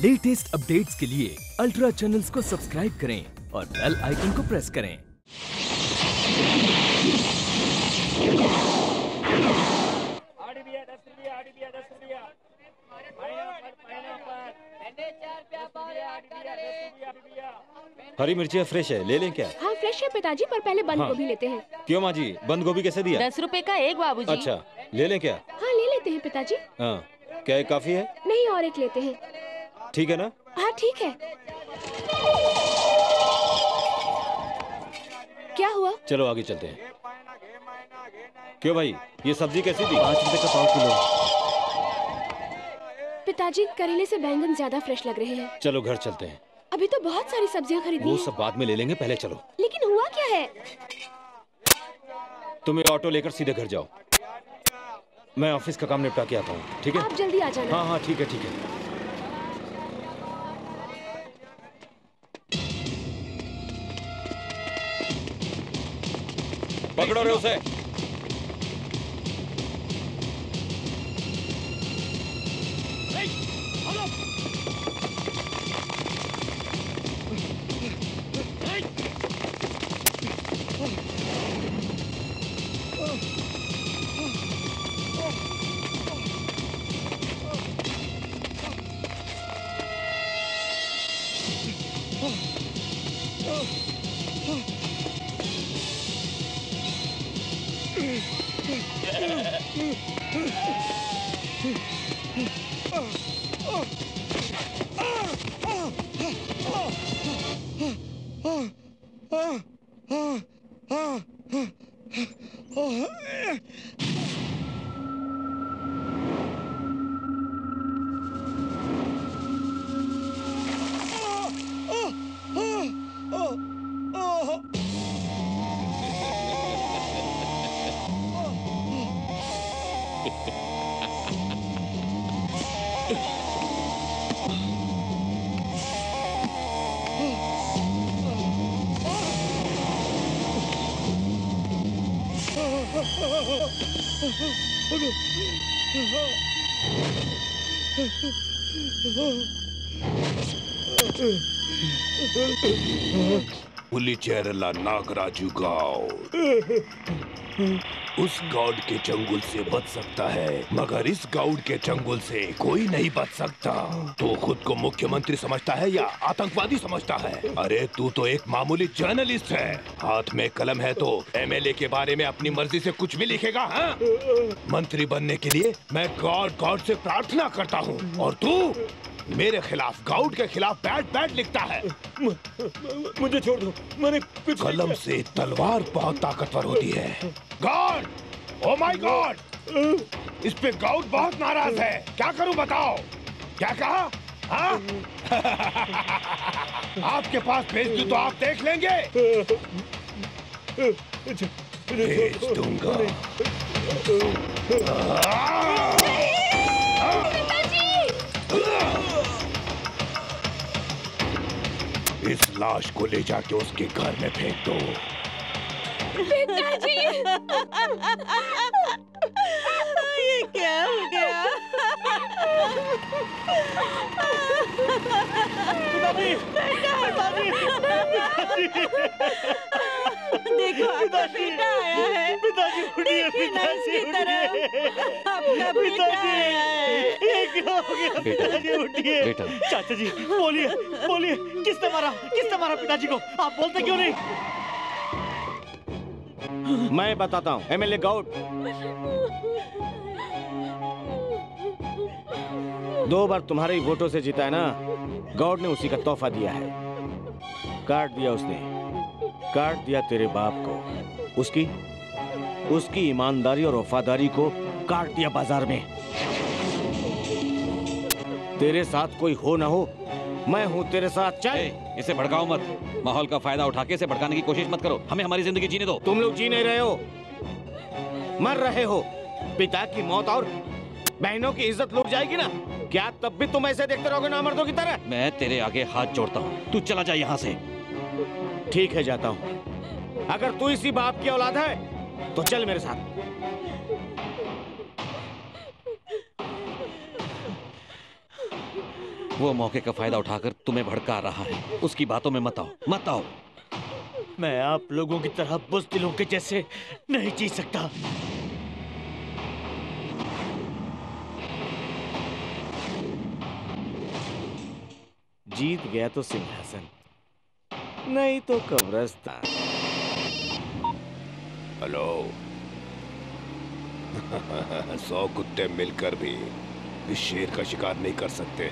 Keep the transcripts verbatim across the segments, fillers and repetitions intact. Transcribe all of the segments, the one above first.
Latest updates के लिए ultra channels को सब्सक्राइब करें और बेल आइकन को प्रेस करें। हरी मिर्चियाँ फ्रेश है, ले लें क्या? हाँ फ्रेश है पिताजी, पर पहले बंद गोभी हाँ। लेते हैं। क्यों माँ जी, बंद गोभी कैसे दिया? दस रुपए का एक बाबूजी। अच्छा, ले लें क्या? हाँ ले लेते हैं पिताजी। हाँ, क्या ये काफी है? नहीं और एक लेते हैं। ठीक है ना? हाँ ठीक है। क्या हुआ? चलो आगे चलते हैं। क्यों भाई, ये सब्जी कैसी थी? पाँच रुपए का पाव किलो। पिताजी करेले से बैंगन ज्यादा फ्रेश लग रहे हैं। चलो घर चलते हैं। अभी तो बहुत सारी सब्जियां खरीदनी वो है। सब बाद में ले लेंगे, पहले चलो। लेकिन हुआ क्या है? तुम ये ऑटो लेकर सीधे घर जाओ, मैं ऑफिस का काम निपटा के आता हूँ, ठीक है? आप जल्दी आ जाना। हाँ हाँ ठीक है ठीक है। पकड़ो रे उसे। पुलिचेरला नागराजू गाँव उस गॉड के चंगुल से बच सकता है, मगर इस गॉड के चंगुल से कोई नहीं बच सकता। तो खुद को मुख्यमंत्री समझता है या आतंकवादी समझता है? अरे तू तो एक मामूली जर्नलिस्ट है, हाथ में कलम है तो एमएलए के बारे में अपनी मर्जी से कुछ भी लिखेगा? हाँ? मंत्री बनने के लिए मैं गॉड गॉड से प्रार्थना करता हूँ, और तू मेरे खिलाफ, गाउड के खिलाफ बैड बैड लिखता है। म, मुझे छोड़ दो, मैंने कुछ कलम से तलवार बहुत ताकतवर होती है। गॉड, ओ माय गॉड, इस पे गाउड बहुत नाराज है, क्या करूं बताओ? क्या कहा? हाँ? आपके पास भेज दूं तो आप देख लेंगे? भेज दूंगा। इस लाश को ले जाके उसके घर में फेंक दो। पिताजी! ये क्या हो गया? पिताजी! पिताजी! देखो आपका बेटा आया है। पिताजी उठिए, पिताजी उठिए। आपका बेटा आया है। ये क्या हो गया? पिताजी उठिए। बेटा। चाचा जी बोलिए, बोलिए, किसने मारा? किसने मारा पिताजी को? आप बोलते क्यों नहीं? मैं बताता हूँ, एमएलए गाउड। दो बार तुम्हारे वोटों से जीता है ना, गाउड ने उसी का तोहफा दिया है। काट दिया उसने, काट दिया तेरे बाप को, उसकी उसकी ईमानदारी और वफादारी को काट दिया बाजार में। तेरे साथ कोई हो ना हो, मैं हूं तेरे साथ। चल। इसे भड़काओ मत, माहौल का फायदा उठा के इसे भड़काने की कोशिश मत करो। हमें हमारी जिंदगी जीने दो। तुम लोग जी नहीं रहे हो, मर रहे हो। पिता की मौत और बहनों की इज्जत लूट जाएगी ना, क्या तब भी तुम ऐसे देखते रहोगे नामर्दों की तरह? मैं तेरे आगे हाथ जोड़ता हूँ, तू चला जा यहाँ से। ठीक है, जाता हूँ। अगर तू इसी बाप की औलाद है तो चल मेरे साथ। वो मौके का फायदा उठाकर तुम्हें भड़का रहा है। उसकी बातों में मत आओ, मत आओ। मैं आप लोगों की तरह बुज़दिलों के जैसे नहीं जी सकता। जीत गया तो सिंहासन, नहीं तो कब्रिस्तान। हेलो। सौ कुत्ते मिलकर भी इस शेर का शिकार नहीं कर सकते।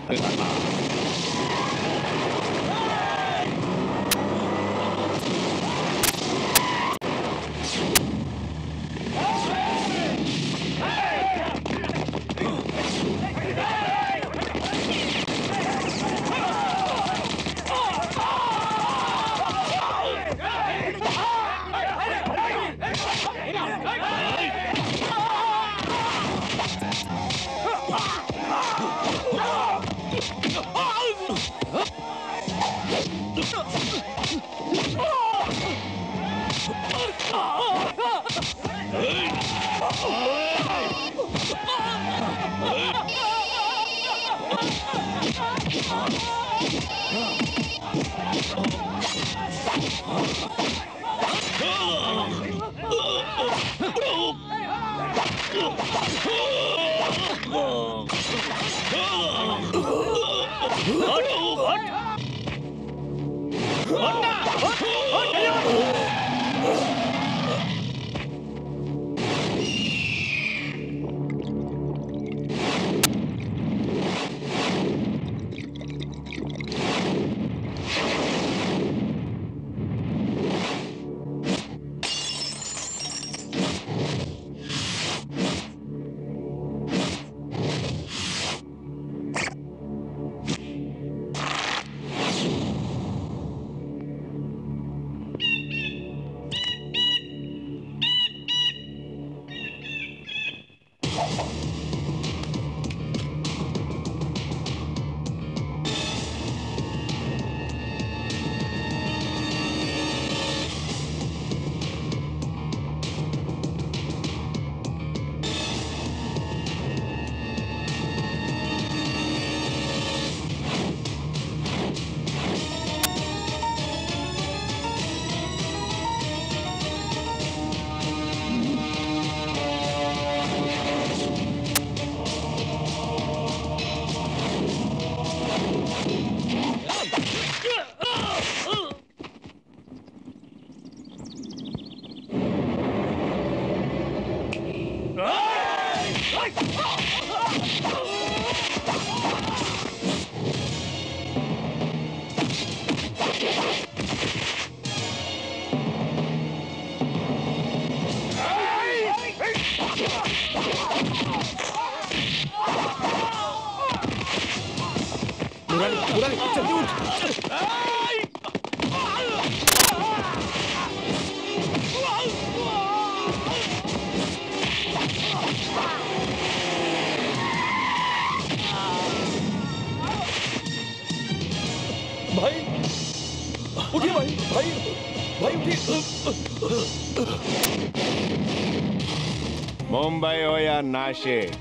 मुंबई हो या नासिक,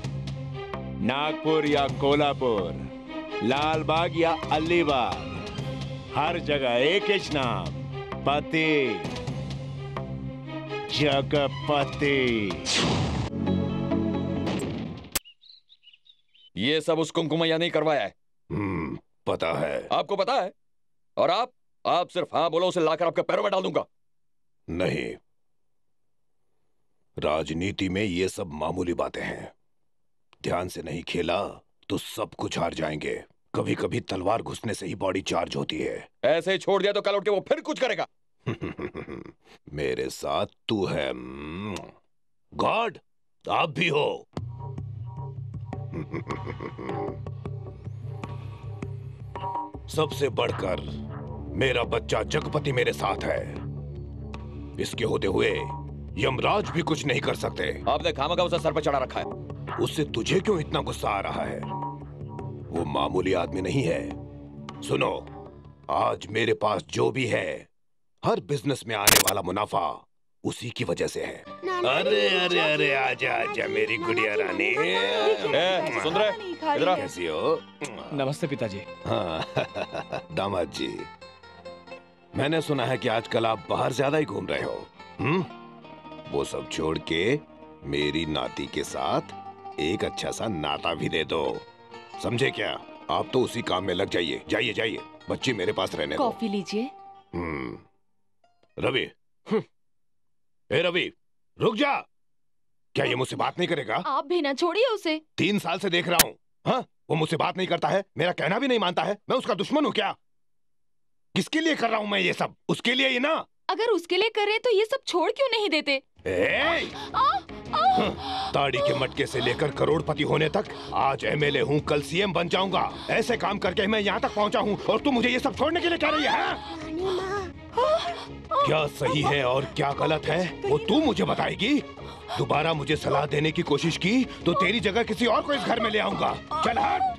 नागपुर या कोल्हापुर, लालबाग या अलीबाग, हर जगह एक ही नाम, पति, जगपति। ये सब उस कुमकुमैया नहीं करवाया है। हम्म, पता है। आपको पता है? और आप आप सिर्फ हाँ बोलो, उसे लाकर आपके पैरों में डाल दूंगा। नहीं, राजनीति में ये सब मामूली बातें हैं। ध्यान से नहीं खेला तो सब कुछ हार जाएंगे। कभी कभी तलवार घुसने से ही बॉडी चार्ज होती है। ऐसे ही छोड़ दिया तो कल उठ के वो फिर कुछ करेगा। मेरे साथ तू है गॉड, आप भी हो। सबसे बढ़कर मेरा बच्चा जगपति मेरे साथ है। इसके होते हुए यमराज भी कुछ नहीं कर सकते। आपने खामखा उसे सर पर चढ़ा रखा है। उससे तुझे क्यों इतना गुस्सा आ रहा है? वो मामूली आदमी नहीं है। सुनो, आज मेरे पास जो भी है, हर बिजनेस में आने वाला मुनाफा उसी की वजह से है। अरे अरे अरे आजा आजा मेरी गुड़िया रानी। ए, सुन रहे? इधर आ। कैसी हो? नमस्ते पिताजी। हाँ दामाद जी, मैंने सुना है कि आजकल आप बाहर ज्यादा ही घूम रहे हो। हम्म? वो सब छोड़ के मेरी नाती के साथ एक अच्छा सा नाता भी दे दो, समझे क्या? आप तो उसी काम में लग जाइए। जाइए जाइए, बच्ची मेरे पास रहने दो। कॉफी लीजिए। हम्म। रवि, ए रवि, रुक जा। क्या ये मुझसे बात नहीं करेगा? आप भी ना छोड़िए उसे। तीन साल से देख रहा हूँ। हाँ, वो मुझसे बात नहीं करता है, मेरा कहना भी नहीं मानता है। मैं उसका दुश्मन हूँ क्या? किसके लिए कर रहा हूँ मैं ये सब? उसके लिए ही ना। अगर उसके लिए करे तो ये सब छोड़ क्यों नहीं देते? ए! ताड़ी के मटके से लेकर करोड़पति होने तक आज एमएलए हूँ, कल सीएम बन जाऊंगा। ऐसे काम करके मैं यहाँ तक पहुँचा हूँ और तू मुझे ये सब छोड़ने के लिए कह रही है? क्या सही है और क्या गलत है वो तू मुझे बताएगी। दोबारा मुझे सलाह देने की कोशिश की तो तेरी जगह किसी और को इस घर में ले आऊंगा। चल हट।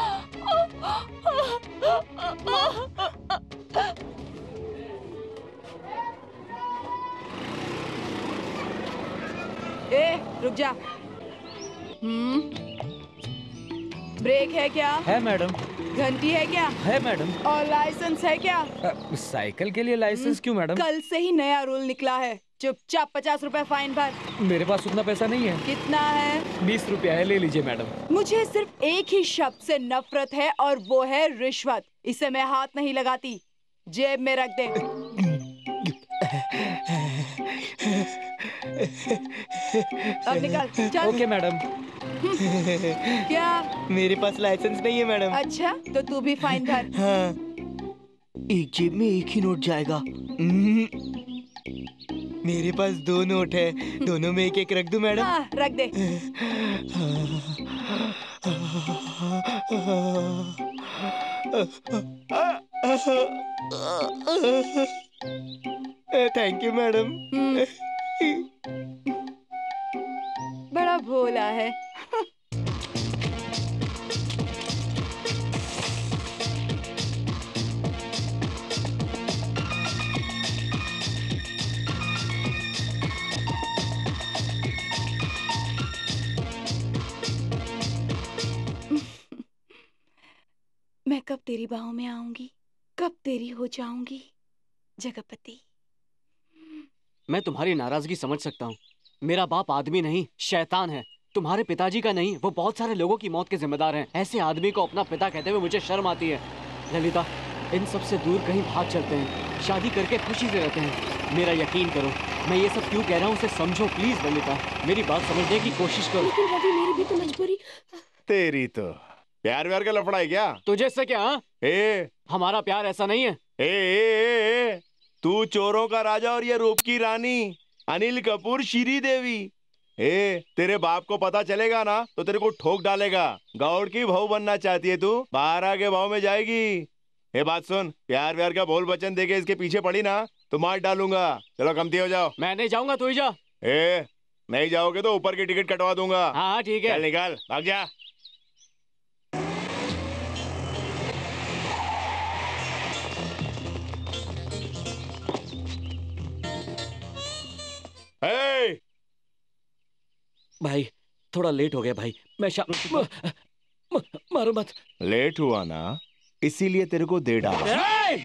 ए, रुक जा। हम्म, ब्रेक है क्या? है मैडम। घंटी है क्या? है मैडम। और लाइसेंस है क्या? अ, साइकिल के लिए लाइसेंस क्यों मैडम? कल से ही नया रूल निकला है, चुपचाप पचास रुपए फाइन भर। मेरे पास उतना पैसा नहीं है। कितना है? बीस रुपया है, ले लीजिए मैडम। मुझे सिर्फ एक ही शब्द से नफरत है और वो है रिश्वत। इसे मैं हाथ नहीं लगाती, जेब में रख दे। अब निकल, चल। Okay madam. क्या? मेरे पास लाइसेंस नहीं है मैडम। अच्छा, तो तू भी फाइन भर। हाँ। एक जेब में एक ही नोट जाएगा। मेरे पास दो नोट है, दोनों में एक एक रख दूं मैडम? हाँ, रख दे। Thank you madam. बड़ा भोला है। मैं कब तेरी बाहों में आऊंगी, कब तेरी हो जाऊंगी जगपति। मैं तुम्हारी नाराजगी समझ सकता हूँ। मेरा बाप आदमी नहीं, शैतान है। तुम्हारे पिताजी का नहीं, वो बहुत सारे लोगों की मौत के जिम्मेदार हैं। ऐसे आदमी को अपना पिता कहते हुए मुझे शर्म आती है। ललिता, इन सब से दूर कहीं भाग चलते हैं, शादी करके खुशी से रहते हैं। मेरा यकीन करो, मैं ये सब क्यों कह रहा हूँ उसे समझो प्लीज। ललिता, मेरी बात समझने की कोशिश करो। लेकिन रवि, मेरी भी तो मजबूरी। तेरी तो प्यार व्यार का लफड़ा है क्या? तुझे से क्या? हाँ? ए, हमारा प्यार ऐसा नहीं है। ए, ए, ए, तू चोरों का राजा और ये रूप की रानी अनिल कपूर श्री देवी। ए, तेरे बाप को पता चलेगा ना तो तेरे को ठोक डालेगा। गौड़ की बहू बनना चाहती है तू, बाहर आके भाव में जाएगी। ए बात सुन, प्यार व्यार का बोल वचन देके इसके पीछे पड़ी ना तो मार डालूंगा। चलो कमती हो जाओ। मैं नहीं जाऊंगा, तू ही जा। ए, नहीं जाओगे तो ऊपर की टिकट कटवा दूंगा। हाँ हाँ ठीक है। चल निकाल, भाग जा। Hey! भाई थोड़ा लेट हो गया भाई, मैं शा... म, म, मारो मत। लेट हुआ ना, इसीलिए तेरे को दे डाला।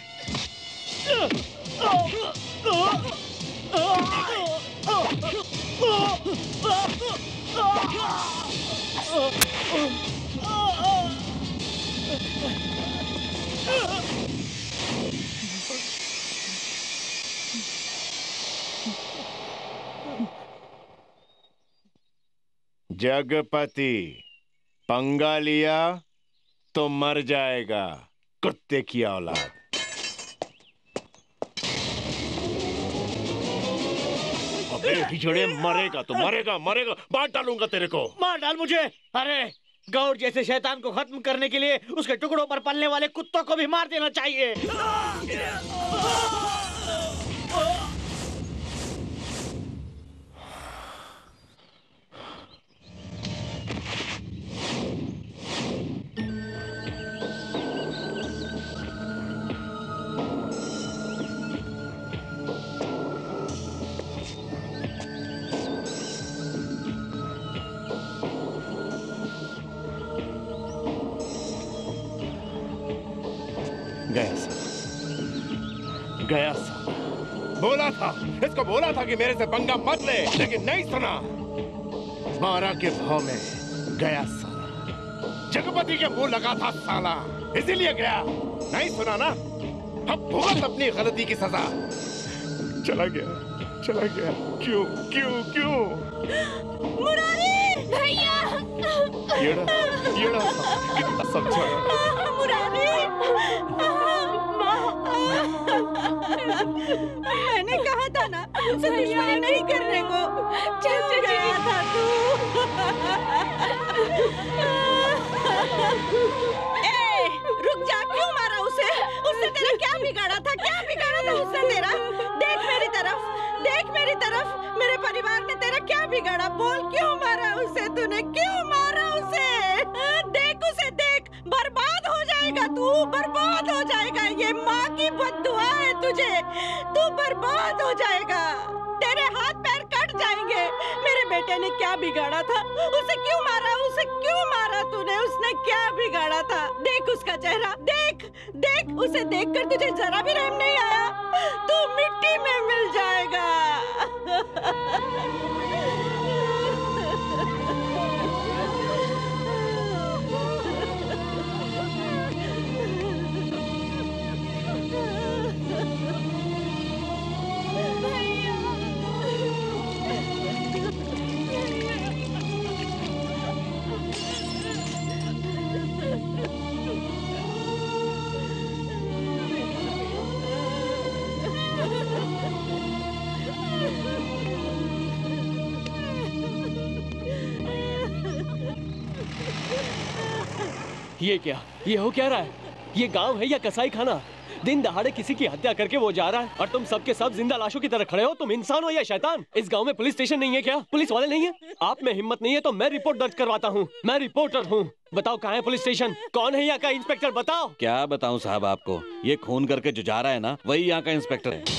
जगपति पंगा लिया तो मर जाएगा, कुत्ते की औलाद। अबे हिजड़े, मरेगा तो मरेगा मरेगा, मार डालूंगा तेरे को। मार डाल मुझे। अरे गौड़ जैसे शैतान को खत्म करने के लिए उसके टुकड़ों पर पलने वाले कुत्तों को भी मार देना चाहिए। गया सा, गया सा। बोला था, इसको बोला था कि मेरे से पंगा मत ले, लेकिन नहीं सुना। बारह के भाव में गया साला, जगपति के मुंह लगा था साला, इसीलिए गया। नहीं सुना ना? अब भुगत अपनी गलती की सजा। चला गया, चला गया। क्यों क्यों क्यों? मुरारी भैया, येड़ा येड़ा कितना समझाया। मुरारी, मैंने कहा था ना उसे दुश्मनी नहीं करने को। चल गया था तू। ए, रुक जा, क्यों मारा उसे? उसने तेरा क्या बिगाड़ा था? क्या बिगाड़ा था उसने तेरा? देख मेरी तरफ, देख मेरी तरफ। मेरे परिवार ने तेरा क्या बिगाड़ा? बोल, क्यों मारा उसे तूने? क्यों मारा उसे? देख उसे, देख, बर्बाद हो जाएगा तू, बर्बाद हो जाएगा। ये माँ की बद्दुआ है तुझे, तू बर्बाद हो जाएगा। तेरे हाथ पैर कट जाएंगे। मेरे बेटे ने क्या बिगाड़ा था? उसे क्यों मारा? उसे क्यों मारा तूने? उसने क्या बिगाड़ा था? देख उसका चेहरा, देख देख, उसे देखकर तुझे जरा भी रहम नहीं आया? तू मिट्टी में मिल जाएगा। ये क्या, ये हो क्या रहा है? ये गांव है या कसाई खाना? दिन दहाड़े किसी की हत्या करके वो जा रहा है और तुम सबके सब जिंदा लाशों की तरह खड़े हो। तुम इंसान हो या शैतान? इस गांव में पुलिस स्टेशन नहीं है क्या? पुलिस वाले नहीं है? आप में हिम्मत नहीं है तो मैं रिपोर्ट दर्ज करवाता हूँ। मैं रिपोर्टर हूँ। बताओ कहाँ है पुलिस स्टेशन? कौन है यहाँ का इंस्पेक्टर? बताओ। क्या बताऊँ साहब आपको? ये खून करके जो जा रहा है ना, वही यहाँ का इंस्पेक्टर है।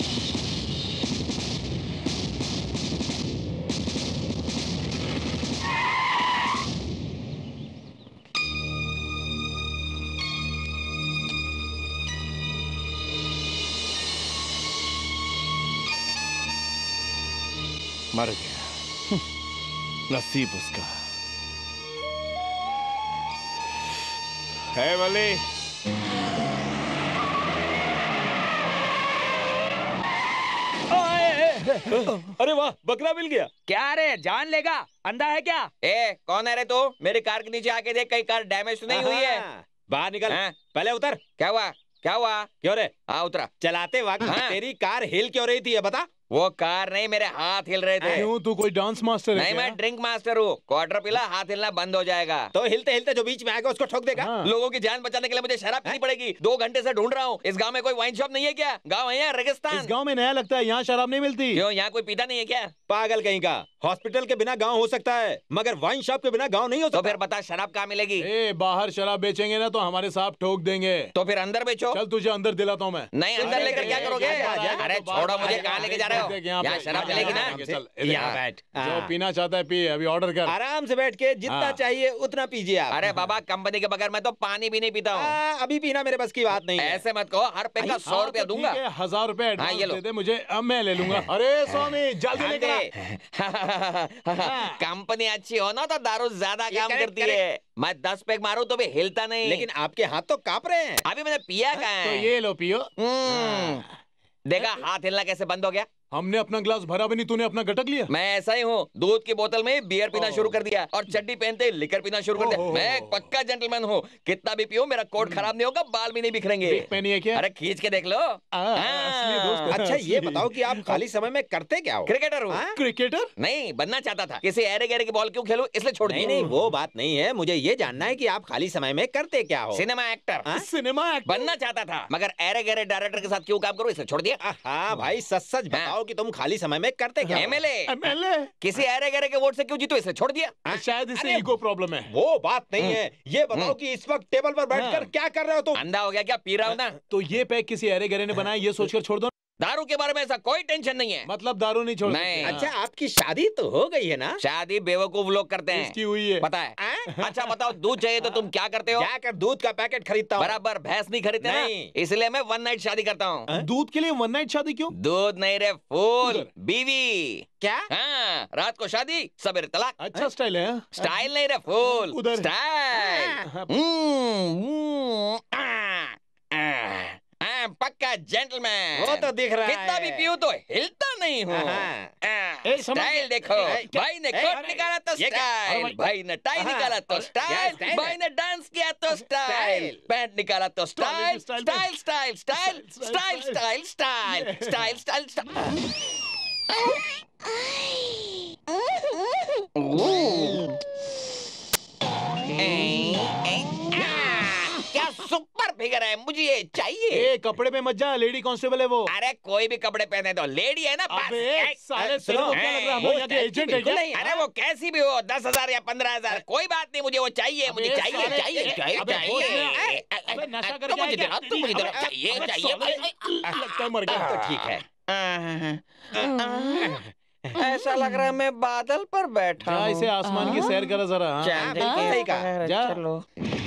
मर गया, नसीब उसका है। वली अरे वाह, बकरा मिल गया। क्या रे, जान लेगा? अंधा है क्या? ए, कौन है रे तू? मेरी कार के नीचे आके देख, कहीं कार डैमेज तो नहीं हुई है? बाहर निकल। हाँ? पहले उतर। क्या हुआ? क्या हुआ? क्यों रे? हाँ, उतरा। चलाते वक्त हाँ? तेरी कार हिल क्यों रही थी ये बता। वो कार नहीं, मेरे हाथ हिल रहे थे। क्यों, तू कोई डांस मास्टर है नहीं, क्या? मैं ड्रिंक मास्टर हूँ। क्वार्टर पिला, हाथ हिलना बंद हो जाएगा। तो हिलते हिलते जो बीच में आएगा उसको ठोक देगा। हाँ। लोगों की जान बचाने के लिए मुझे शराब पीनी पड़ेगी। दो घंटे से ढूंढ रहा हूँ। इस गांव में कोई वाइन शॉप नहीं है क्या? गांव है या रेगिस्तान? इस गांव में नया लगता है, यहाँ शराब नहीं मिलती। क्यों, यहाँ कोई पीता नहीं है क्या? पागल कहीं का। हॉस्पिटल के बिना गांव हो सकता है, मगर वाइन शॉप के बिना गांव नहीं हो तो सकता। फिर बता, शराब कहाँ मिलेगी? ए, बाहर शराब बेचेंगे ना तो हमारे साहब ठोक देंगे। तो फिर अंदर बेचो। चल तुझे अंदर दिलाता हूँ मैं। नहीं, अंदर लेकर क्या करोगे? अरे छोड़ो, मुझे कहाँ लेके जा रहे हो? यहाँ यहाँ शराब मिलेगी ना? यहाँ बैठ। जो पीना चाहता है पी, अभी ऑर्डर कर। आराम से बैठ के जितना हाँ। चाहिए उतना पीजिए आप। अरे बाबा, कंपनी के बगैर मैं तो पानी भी नहीं पीता हूँ। आ, अभी पीना मेरे बस की बात नहीं है। ऐसे मत कहो, हर पैक का सौ रुपया दूंगा। हजार रुपए हाँ, ये लो। दे दे मुझे, अब मैं ले लूंगा। अरे स्वामी, जल्दी लेकर आ। कंपनी अच्छी हो ना तो दारू ज्यादा ये काम करेक्ट, करती है। मैं दस पैक मारूं तो भी हिलता नहीं। लेकिन आपके हाथ तो कांप रहे हैं। अभी मैंने पिया कहाँ तो है? ये लो पियो। हम्म, देखा हाथ हिलना कैसे बंद हो गया? हमने अपना ग्लास भरा भी नहीं, तूने अपना गटक लिया। मैं ऐसा ही हूँ, दूध की बोतल में बियर पीना शुरू कर दिया और चड्डी पहनते ही लिकर पीना शुरू कर दिया। मैं एक पक्का जेंटलमैन हूँ। कितना भी पियो, मेरा कोट खराब नहीं होगा, बाल भी नहीं बिखरेंगे। पहनी है क्या? अरे खींच के देख लो। असली दोस्त है। अच्छा ये बताओ कि आप खाली समय में करते क्या हो? क्रिकेटर हूँ। क्रिकेटर? नहीं, बनना चाहता था। किसी ऐरे गहरे की बॉल क्यों खेलूं, इसलिए छोड़ नहीं दिया। नहीं, वो बात नहीं है। मुझे ये जानना है कि आप खाली समय में करते क्या हो? सिनेमा एक्टर सिनेमा एक्टर बनना चाहता था, मगर ऐरे गहरे डायरेक्टर के साथ क्यों काम करूं, इसलिए छोड़ दिया। हाँ भाई, सच सच बताओ कि तुम खाली समय में करते क्या हो? एमएलए एमएलए किसी ऐरे गहरे के वोट से क्यों जीतो, इसलिए छोड़ दिया। शायद इसे ईगो प्रॉब्लम है। वो बात नहीं है। ये बताओ कि इस वक्त टेबल पर बैठकर क्या कर रहे हो तुम? अंधा हो गया क्या? पी रहा हूं ना। तो ये पैक किसी ऐरे गहरे ने बनाया, ये सोचकर छोड़ दो। दारू के बारे में ऐसा कोई टेंशन नहीं है। मतलब दारू नहीं छोड़ नहीं। अच्छा आपकी शादी तो हो गई है ना? शादी बेवकूफ लोग करते हैं। इसकी हुई है। पता है? अच्छा बताओ, दूध चाहिए तो तुम क्या करते हो? जाकर दूध का पैकेट खरीदता हूँ। बराबर भैंस नहीं खरीदते ना, इसलिए मैं वन नाइट शादी करता हूँ। दूध के लिए वन नाइट शादी क्यों? दूध नहीं रे फूल, बीवी। क्या? हाँ, रात को शादी सवेरे तलाक। अच्छा स्टाइल है। स्टाइल नहीं रे फूल, उधर स्टाइल। हम्म, पक्का जेंटलमैन। वो तो दिख रहा है। कितना भी पीऊं तो हिलता नहीं हूँ। स्टाइल देखो, भाई ने कोट निकाला तो स्टाइल, भाई ने टाई निकाला तो स्टाइल, भाई ने डांस किया तो स्टाइल, पैंट निकाला तो style, style style style style style style style style style. क्या सुपर फिगर है, मुझे ये चाहिए। ए, कपड़े पे मत जा, लेडी कांस्टेबल है वो। अरे कोई भी कपड़े पहने दो, लेडी है ना। अबे साले तेरे को क्या लग रहा है, हम यहाँ के एजेंट है क्या? अरे वो कैसी भी हो, दस हजार या पंद्रह हजार कोई बात नहीं, मुझे वो चाहिए, मुझे चाहिए चाहिए चाहिए चाहिए। नशा तुम मुझे देना, तुम मुझे देना, चाहिए चाहिए। लगता है मर गया। तो ठीक है। ऐसा लग रहा है मैं बादल पर बैठा जा, इसे आसमान की सैर करा जरा। सही कहा। जा। चलो।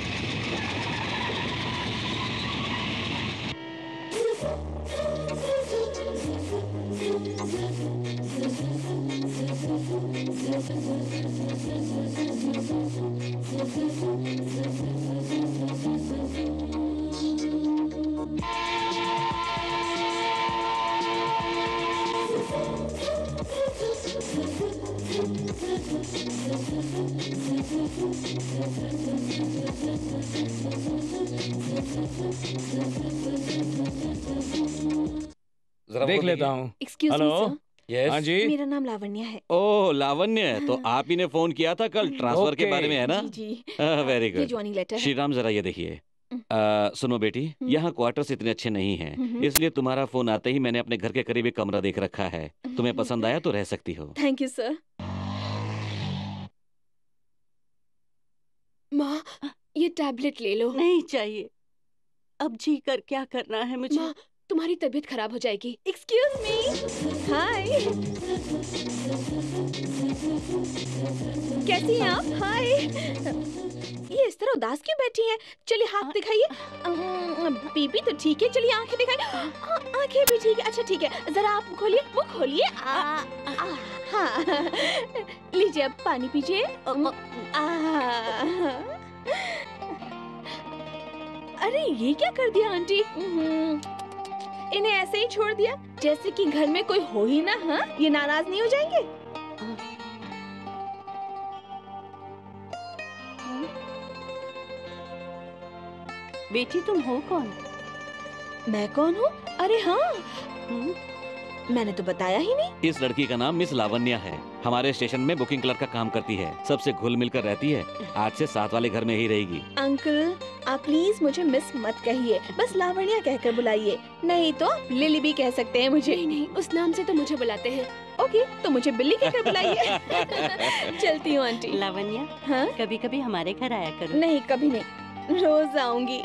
देख लेता हूँ। Excuse me hello. Sir. Yes. हाँ जी। मेरा नाम लावण्या है। ओह लावण्य, तो आप ही ने फोन किया था कल ट्रांसफर के ओके। बारे में, है ना? जी जी। वेरी ये गुड। ज्वाइनिंग लेटर है। श्री राम जरा ये देखिए। आ, सुनो बेटी, यहाँ क्वार्टर्स इतने अच्छे नहीं हैं, हम्म। इसलिए तुम्हारा फोन आते ही मैंने अपने घर के करीब एक कमरा देख रखा है। तुम्हें पसंद आया तो रह सकती हो। Thank you sir. माँ, ये टैबलेट ले लो। नहीं चाहिए, अब जी कर क्या करना है मुझे। माँ, तुम्हारी तबीयत खराब हो जाएगी। Excuse me. हाय, कैसी हैं आप? हाय, ये इस तरह उदास क्यों बैठी हैं? चलिए हाथ दिखाइए। बीबी तो ठीक है, चलिए आंखें दिखाइए। आंखें भी ठीक है। अच्छा ठीक है, जरा आप खोलिए, वो खोलिए। हाँ, लीजिए अब पानी पीजिए। अरे ये क्या कर दिया आंटी? इन्हें ऐसे ही छोड़ दिया जैसे कि घर में कोई हो ही ना। हाँ, ये नाराज नहीं हो जाएंगे? बेटी तुम हो कौन? मैं कौन हूँ? अरे हाँ, मैंने तो बताया ही नहीं। इस लड़की का नाम मिस लावण्या है, हमारे स्टेशन में बुकिंग क्लर्क का काम करती है, सबसे घुल मिल कर रहती है। आज से साथ वाले घर में ही रहेगी। अंकल आप प्लीज मुझे मिस मत कहिए, बस लावण्या कहकर बुलाइए, नहीं तो लिली भी कह सकते हैं मुझे। नहीं नहीं, उस नाम से तो मुझे बुलाते हैं। ओके, तो मुझे बिल्ली कहकर बुलाइए। चलती हूँ आंटी। लावण्या, हाँ? कभी कभी हमारे घर आया करो। नहीं, कभी नहीं, रोज आऊंगी।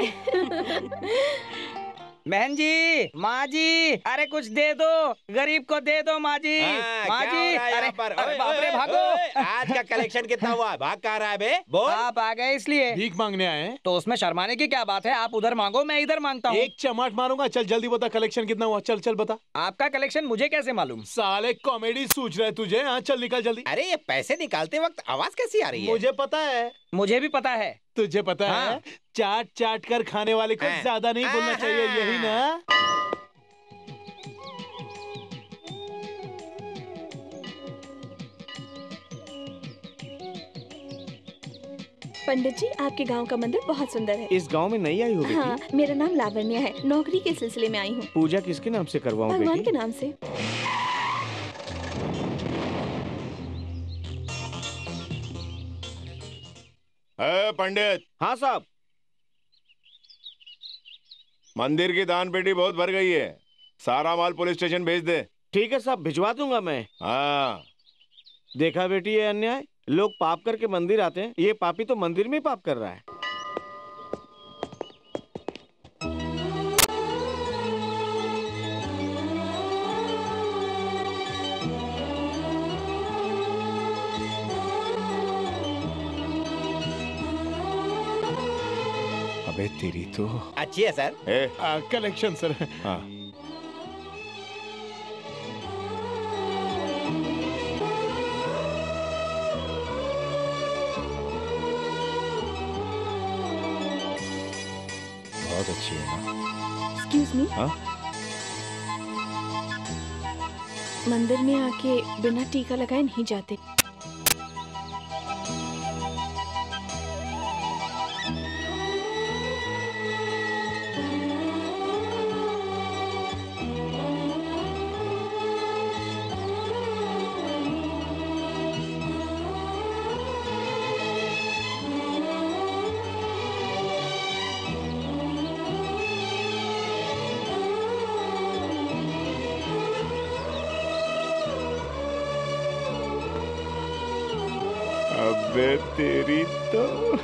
बहन जी, माँ जी, अरे कुछ दे दो, गरीब को दे दो माँ जी। माँ जी, अरे अरे बाप रे, भागो। आज का कलेक्शन कितना हुआ? भाग कहाँ रहा है बे? बोल। आप आ गए इसलिए भीख मांगने आए हैं? तो उसमें शर्माने की क्या बात है? आप उधर मांगो, मैं इधर मांगता हूँ। एक चमाट मारूंगा। चल जल्दी बता कलेक्शन कितना हुआ। चल चल बता। आपका कलेक्शन मुझे कैसे मालूम? साले कॉमेडी सूझ रहा है तुझे? हाँ चल निकल जल्दी। अरे ये पैसे निकालते वक्त आवाज कैसी आ रही है? मुझे पता है। मुझे भी पता है। तुझे पता हाँ। है? चाट चाट कर खाने वाले को ज्यादा नहीं बोलना चाहिए, यही ना? पंडित जी, आपके गांव का मंदिर बहुत सुंदर है। इस गांव में नहीं आई हो बेटी? हाँ, मेरा नाम लावण्या है, नौकरी के सिलसिले में आई हूँ। पूजा किसके नाम से करवाऊं बेटी? भगवान के नाम से। ए, पंडित। हाँ साहब। मंदिर की दान पेटी बहुत भर गई है, सारा माल पुलिस स्टेशन भेज दे। ठीक है साहब, भिजवा दूंगा मैं। हाँ। देखा बेटी ये अन्याय, लोग पाप करके मंदिर आते हैं, ये पापी तो मंदिर में पाप कर रहा है। अबे तेरी तो अच्छी है सर। ए, कलेक्शन सर। हाँ बहुत अच्छी है ना। Excuse me. हाँ मंदिर में आके बिना टीका लगाए नहीं जाते। अबे तेरी तो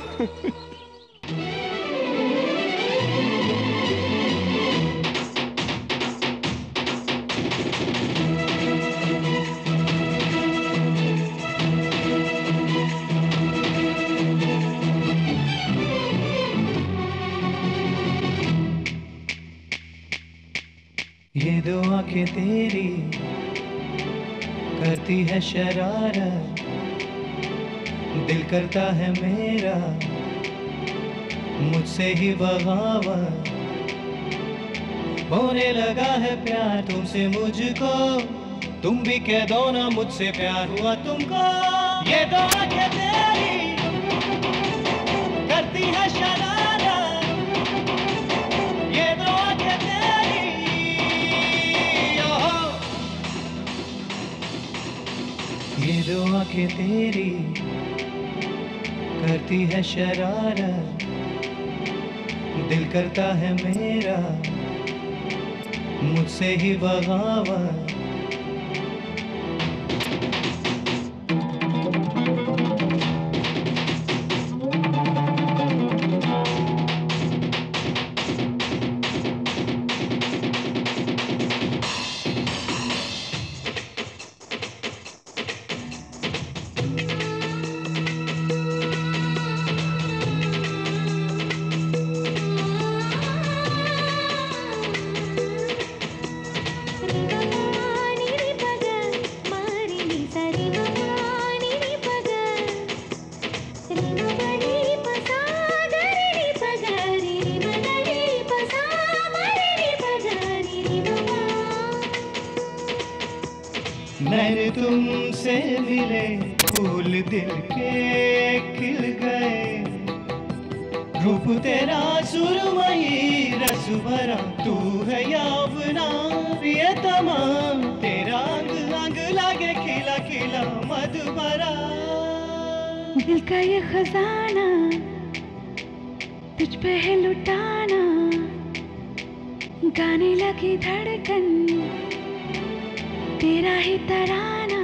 ये दो आंखें तेरी करती है शरारत, दिल करता है मेरा मुझसे ही बगावत, होने लगा है प्यार तुमसे मुझको, तुम भी कह दो ना मुझसे प्यार हुआ तुमको। ये दो आंखें तेरी करती है शरारत, ये दो आंखें तेरी ओहो, ये दो आंखें तेरी करती है शरारत, दिल करता है मेरा मुझसे ही बगावत, मैंने तुमसे मिले फूल दिल के खिल गए, रूप तेरा सुरमई रस भरा, तू है यावना प्रियतमा, तेरा अंग अंग लागे खिला खिला मधु भरा, दिल का ये खजाना तुझ पे है लुटाना, गाने लगी धड़कन तेरा ही तराना,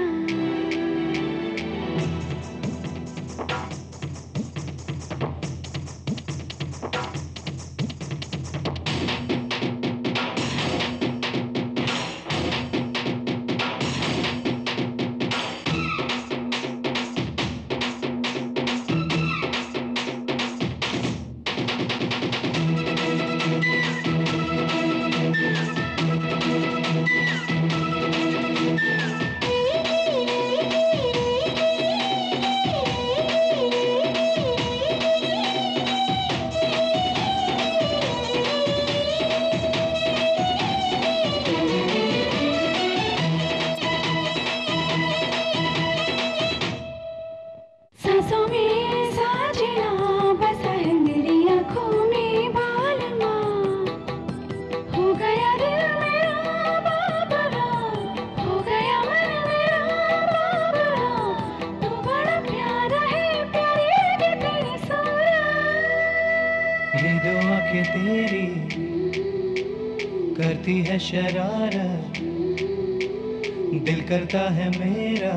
है शरारत, दिल करता है मेरा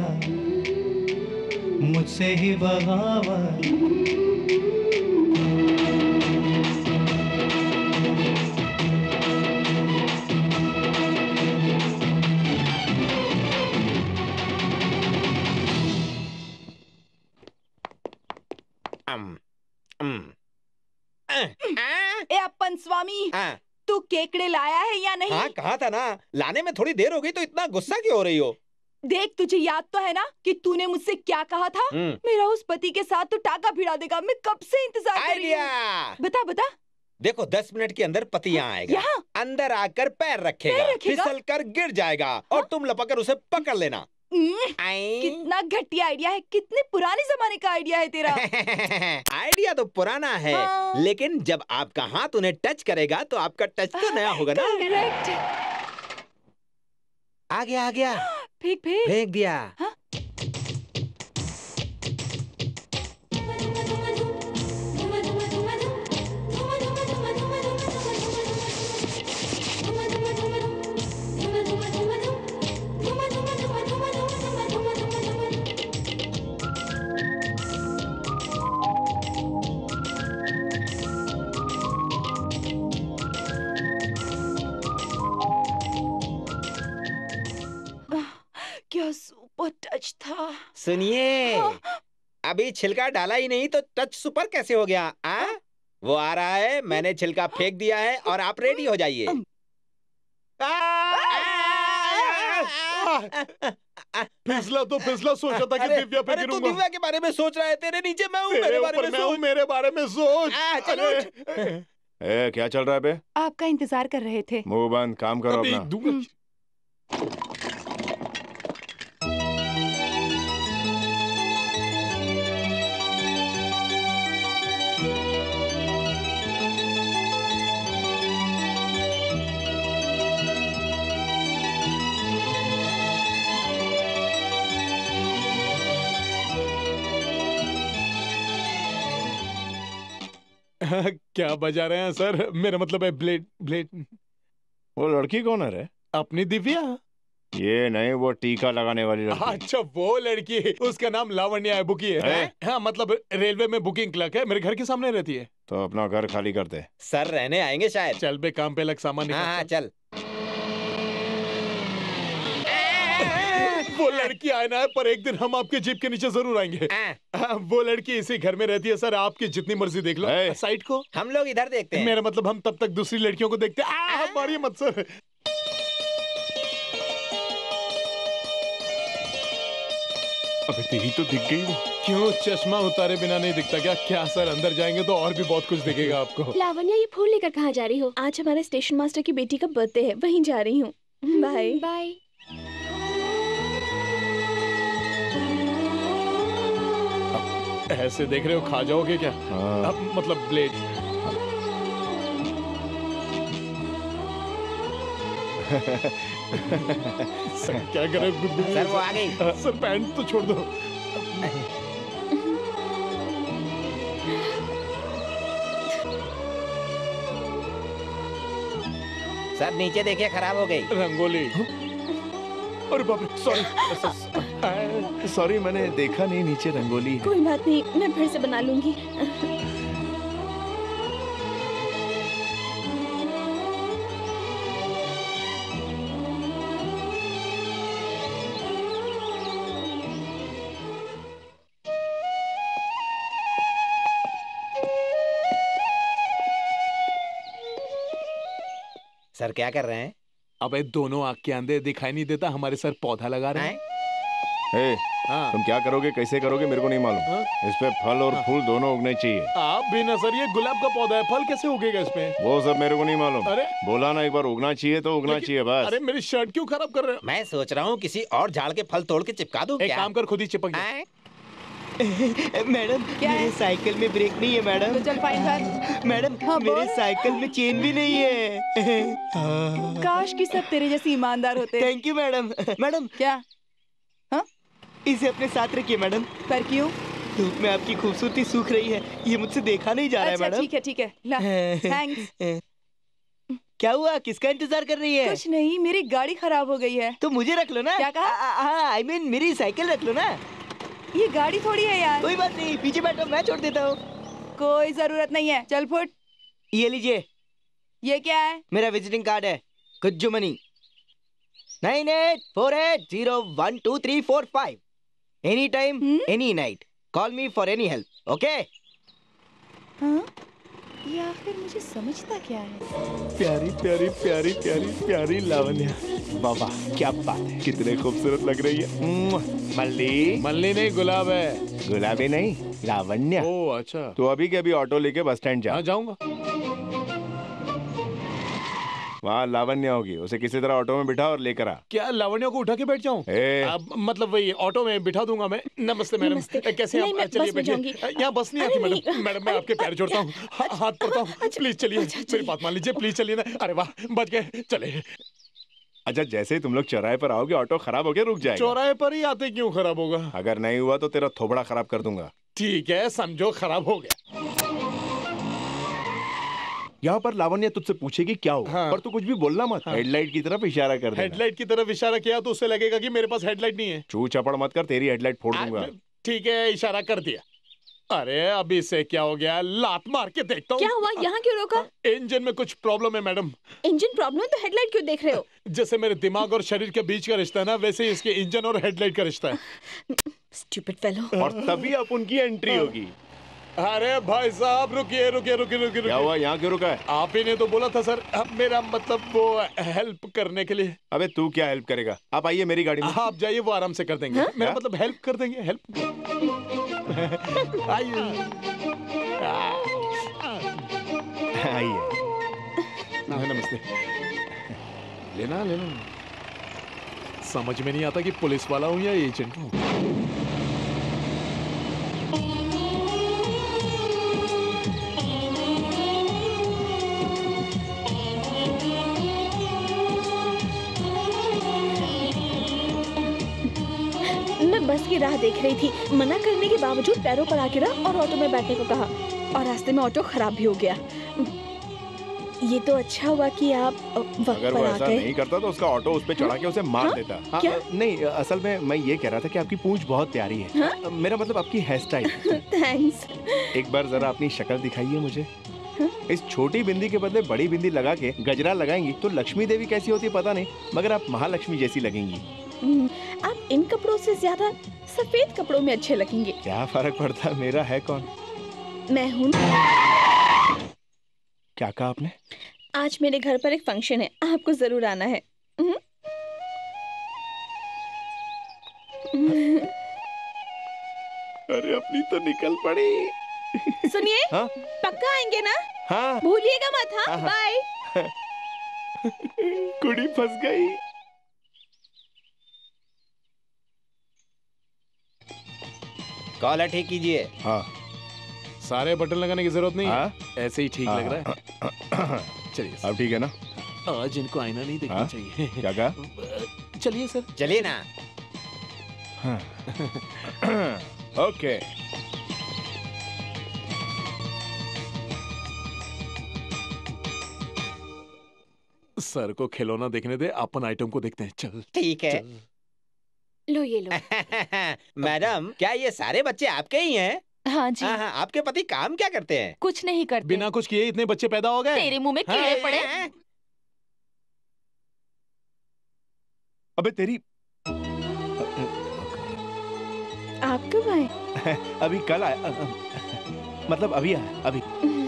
मुझसे ही बगावत, ए अपन स्वामी, तू केकड़े लाया है या नहीं? हाँ कहा था ना, लाने में थोड़ी देर हो गई तो इतना गुस्सा क्यों हो रही हो? देख, तुझे याद तो है ना कि तूने मुझसे क्या कहा था? मेरा उस पति के साथ तो टाका भिड़ा देगा। मैं कब से इंतजार कर रही हूँ। बता बता। देखो दस मिनट के अंदर पति यहाँ आएगा, यहाँ? अंदर आकर पैर रखेगा, फिसल कर गिर जाएगा और तुम लपक कर उसे पकड़ लेना। कितना घटिया आइडिया है, कितने पुराने जमाने का आइडिया है तेरा। आइडिया तो पुराना है, हाँ। लेकिन जब आपका हाथ उन्हें टच करेगा तो आपका टच तो नया होगा ना। करेक्ट। आ गया आ गया। फेंक फेंक फेंक दिया। हाँ? क्या सुपर टच था। सुनिए, अभी छिलका डाला ही नहीं तो टच सुपर कैसे हो गया? आ? वो आ रहा है, मैंने छिलका फेंक दिया है और आप रेडी हो जाइए। फिसला तो फिसला, सोचा था कि दिव्या पे गिरूंगा। तू दिव्या के बारे में सोच रहा है, तेरे नीचे मैं हूँ, मेरे बारे में सोच। मेरे बारे में सोच। ए, क्या चल रहा है बे? आपका इंतजार कर रहे थे। मुंह बंद, काम करो अपना। क्या बजा रहे हैं सर? मेरा मतलब है ब्लेड ब्लेड। वो लड़की कौन है रे? अपनी दिव्या। ये नहीं, वो टीका लगाने वाली लड़की। अच्छा वो लड़की, उसका नाम लावण्या है, बुकी है, है? हाँ मतलब रेलवे में बुकिंग क्लर्क है, मेरे घर के सामने रहती है। तो अपना घर खाली करते। सर रहने आएंगे शायद। चल बे, काम पे लग, सामान। हाँ चल। वो लड़की आए ना है, पर एक दिन हम आपके जीप के नीचे जरूर आएंगे। आ, वो लड़की इसी घर में रहती है सर, आपकी जितनी मर्जी देख लो। साइड को हम लोग इधर देखते हैं। मेरा मतलब हम तब तक दूसरी लड़कियों को देखते हैं। मारिए मत सर। अबे तेरी तो दिख गई वो। क्यों, चश्मा उतारे बिना नहीं दिखता क्या? क्या सर, अंदर जाएंगे तो और भी बहुत कुछ दिखेगा आपको। लावण्या, ये फूल लेकर कहाँ जा रही हो? आज हमारे स्टेशन मास्टर की बेटी का बर्थडे है, वहीं जा रही हूँ। Bye bye. ऐसे देख रहे हो, खा जाओगे क्या? अब मतलब ब्लेड। सर क्या करे? सर वो आ गई। सर पैंट तो छोड़ दो। सर नीचे देखिए, खराब हो गई रंगोली। अरे बाप रे, सॉरी सॉरी, मैंने देखा नहीं नीचे रंगोली है। कोई बात नहीं, मैं फिर से बना लूंगी। सर क्या कर रहे हैं? अबे दोनों आँख के अंधे, दिखाई नहीं देता? हमारे सर पौधा लगा रहे हैं। ए, हाँ। तुम क्या करोगे, कैसे करोगे, मेरे को नहीं मालूम। हाँ? इस पे फल और हाँ। फूल दोनों उगने चाहिए। आप भी ना सर, ये गुलाब का पौधा है, फल कैसे उगेगा इसमें? वो सब मेरे को नहीं मालूम। अरे बोला ना एक बार, उगना चाहिए तो उगना चाहिए बस। अरे मेरी शर्ट क्यों खराब कर रहे हो? मैं सोच रहा हूँ किसी और झाड़ के फल तोड़ के चिपका दूं। एक काम कर, खुद ही चिपक जा। मैडम, मेरे साइकिल में ब्रेक नहीं है मैडम। तो चल फाइन कर। मैडम, हाँ, मेरे साइकिल में चेन भी नहीं है। काश कि सब तेरे जैसे ईमानदार होते। Thank you madam. मैडम क्या? हाँ, इसे अपने साथ रखिए मैडम। पर क्यों? धूप में आपकी खूबसूरती सूख रही है, ये मुझसे देखा नहीं जा रहा है मैडम। ठीक है ठीक है, ला, थैंक्स। क्या हुआ, किसका इंतजार कर रही है? कुछ नहीं, मेरी गाड़ी खराब हो गई है। तो मुझे रख लो ना। क्या कहा? आई मीन मेरी साइकिल रख लो ना। ये गाड़ी थोड़ी है यार। कोई बात नहीं, पीछे बैठो, मैं छोड़ देता हूँ। कोई जरूरत नहीं है, चल फुट। ये लीजिए। ये क्या है? मेरा विजिटिंग कार्ड है, Gujju Mani. Nine eight four eight zero one two three four five. Any time, any night, call me for any help, okay? या फिर मुझे समझता क्या है? प्यारी प्यारी प्यारी प्यारी प्यारी लावण्या, बाबा क्या बात है, कितने खूबसूरत लग रही है। मल्ली मल्ली नहीं, गुलाब है। गुलाबी नहीं, लावण्या। ओह अच्छा। तो अभी के अभी ऑटो लेके बस स्टैंड जा। हाँ जाऊंगा। वहाँ लावण्या होगी, उसे किसी तरह ऑटो में बिठा और लेकर आ। क्या लावण्या को उठा के बैठ जाऊं? अब, मतलब वही ऑटो में बिठा दूंगा मैं। नमस्ते मैडम, कैसे आप? चलिए बैठिए। यहाँ बस नहीं आती मैडम। मैडम मैं आपके पैर जोड़ता हूँ, हाथ पड़ता हूँ, प्लीज चलिए, मेरी बात मान लीजिए, प्लीज चलिए ना। अरे वाह, बच गए, चले। अच्छा, जैसे ही तुम लोग चौराहे पर आओगे ऑटो खराब होके रुक जाएगा। चौराहे पर ही आते क्यों खराब होगा? अगर नहीं हुआ तो तेरा थोबड़ा खराब कर दूंगा। ठीक है, समझो खराब हो गया। यहाँ पर लावण्या तुझसे पूछेगी क्या हुआ, हाँ। पर तू कुछ भी बोलना मत। हाँ। हेडलाइट की तरफ इशारा कर देना। हेडलाइट की तरफ इशारा किया तो उससे लगेगा कि मेरे पास हेडलाइट नहीं है। चू चपड़ मत कर, तेरी हेडलाइट फोड़ दूंगा। ठीक है, इशारा कर दिया। अरे अभी से क्या हो गया, लात मार के देखता हूँ। क्या हुआ, यहाँ क्यों रोका? इंजन में कुछ प्रॉब्लम है मैडम। इंजन प्रॉब्लम है तो हेडलाइट क्यों देख रहे हो? जैसे मेरे दिमाग और शरीर के बीच का रिश्ता है ना, वैसे ही इसके इंजन और हेडलाइट का रिश्ता है। Stupid fellow. और तभी अब उनकी एंट्री होगी। अरे भाई साहब रुकिए रुकिए रुकिए रुकिए। क्या हुआ, यहाँ क्यों रुका है? आप ही ने तो बोला था सर, मेरा मतलब वो हेल्प करने के लिए। अबे तू क्या हेल्प करेगा? आप आइए मेरी गाड़ी में। आप जाइए, वो आराम से कर देंगे। हा? मेरा मतलब हेल्प कर देंगे, हेल्प। आइए आइए। नमस्ते। लेना लेना। समझ में नहीं आता कि पुलिस वाला हूँ या एजेंट हूँ। मैं बस की राह देख रही थी, मना करने के बावजूद पैरों पर आके रहा और ऑटो में बैठने को कहा, और रास्ते में ऑटो खराब भी हो गया। ये तो अच्छा हुआ कि आप वक्त अगर पर वो आ ऐसा गए। नहीं करता तो उसका ऑटो उस पे चढ़ा के उसे मार हाँ? देता। क्या? हाँ, नहीं, असल में मैं ये कह रहा था कि आपकी पूंछ बहुत प्यारी है। हाँ? मेरा मतलब आपकी हेयर स्टाइल। थैंक्स। एक बार जरा अपनी शक्ल दिखाइए मुझे। इस छोटी बिंदी के बदले बड़ी बिंदी लगा के गजरा लगाएंगी तो लक्ष्मी देवी कैसी होती पता नहीं, मगर आप महालक्ष्मी जैसी लगेंगी। आप इन कपड़ों से ज्यादा सफेद कपड़ों में अच्छे लगेंगे। क्या फर्क पड़ता है, मेरा है कौन? मैं हूँ। क्या कहा आपने? आज मेरे घर पर एक फंक्शन है, आपको जरूर आना है। अरे अपनी तो निकल पड़ी। सुनिए, हाँ? पक्का आएंगे ना? हाँ। भूलिएगा मत। हाँ, हाँ। बाय। कुड़ी फंस गई। कॉलर ठीक कीजिए। हाँ। सारे बटन लगाने की जरूरत नहीं हाँ? है, ऐसे ही ठीक हाँ, लग रहा है। चलिए अब ठीक है ना? आज इनको आईना नहीं देखना हाँ? चाहिए। क्या कहा? चलिए सर। चलिए ना। हाँ। ओके। सर को खिलौना देखने दे, अपन आइटम को देखते हैं। चल ठीक है। लो ये लो। मैडम, क्या ये सारे बच्चे आपके ही हैं? हाँ जी। हाँ, हाँ, आपके पति काम क्या करते हैं? कुछ नहीं करते। बिना कुछ किए इतने बच्चे पैदा हो गए? तेरे मुंह में कीड़े पड़े। अबे तेरी। आप कब आए? अभी कल आया, मतलब अभी आया, अभी।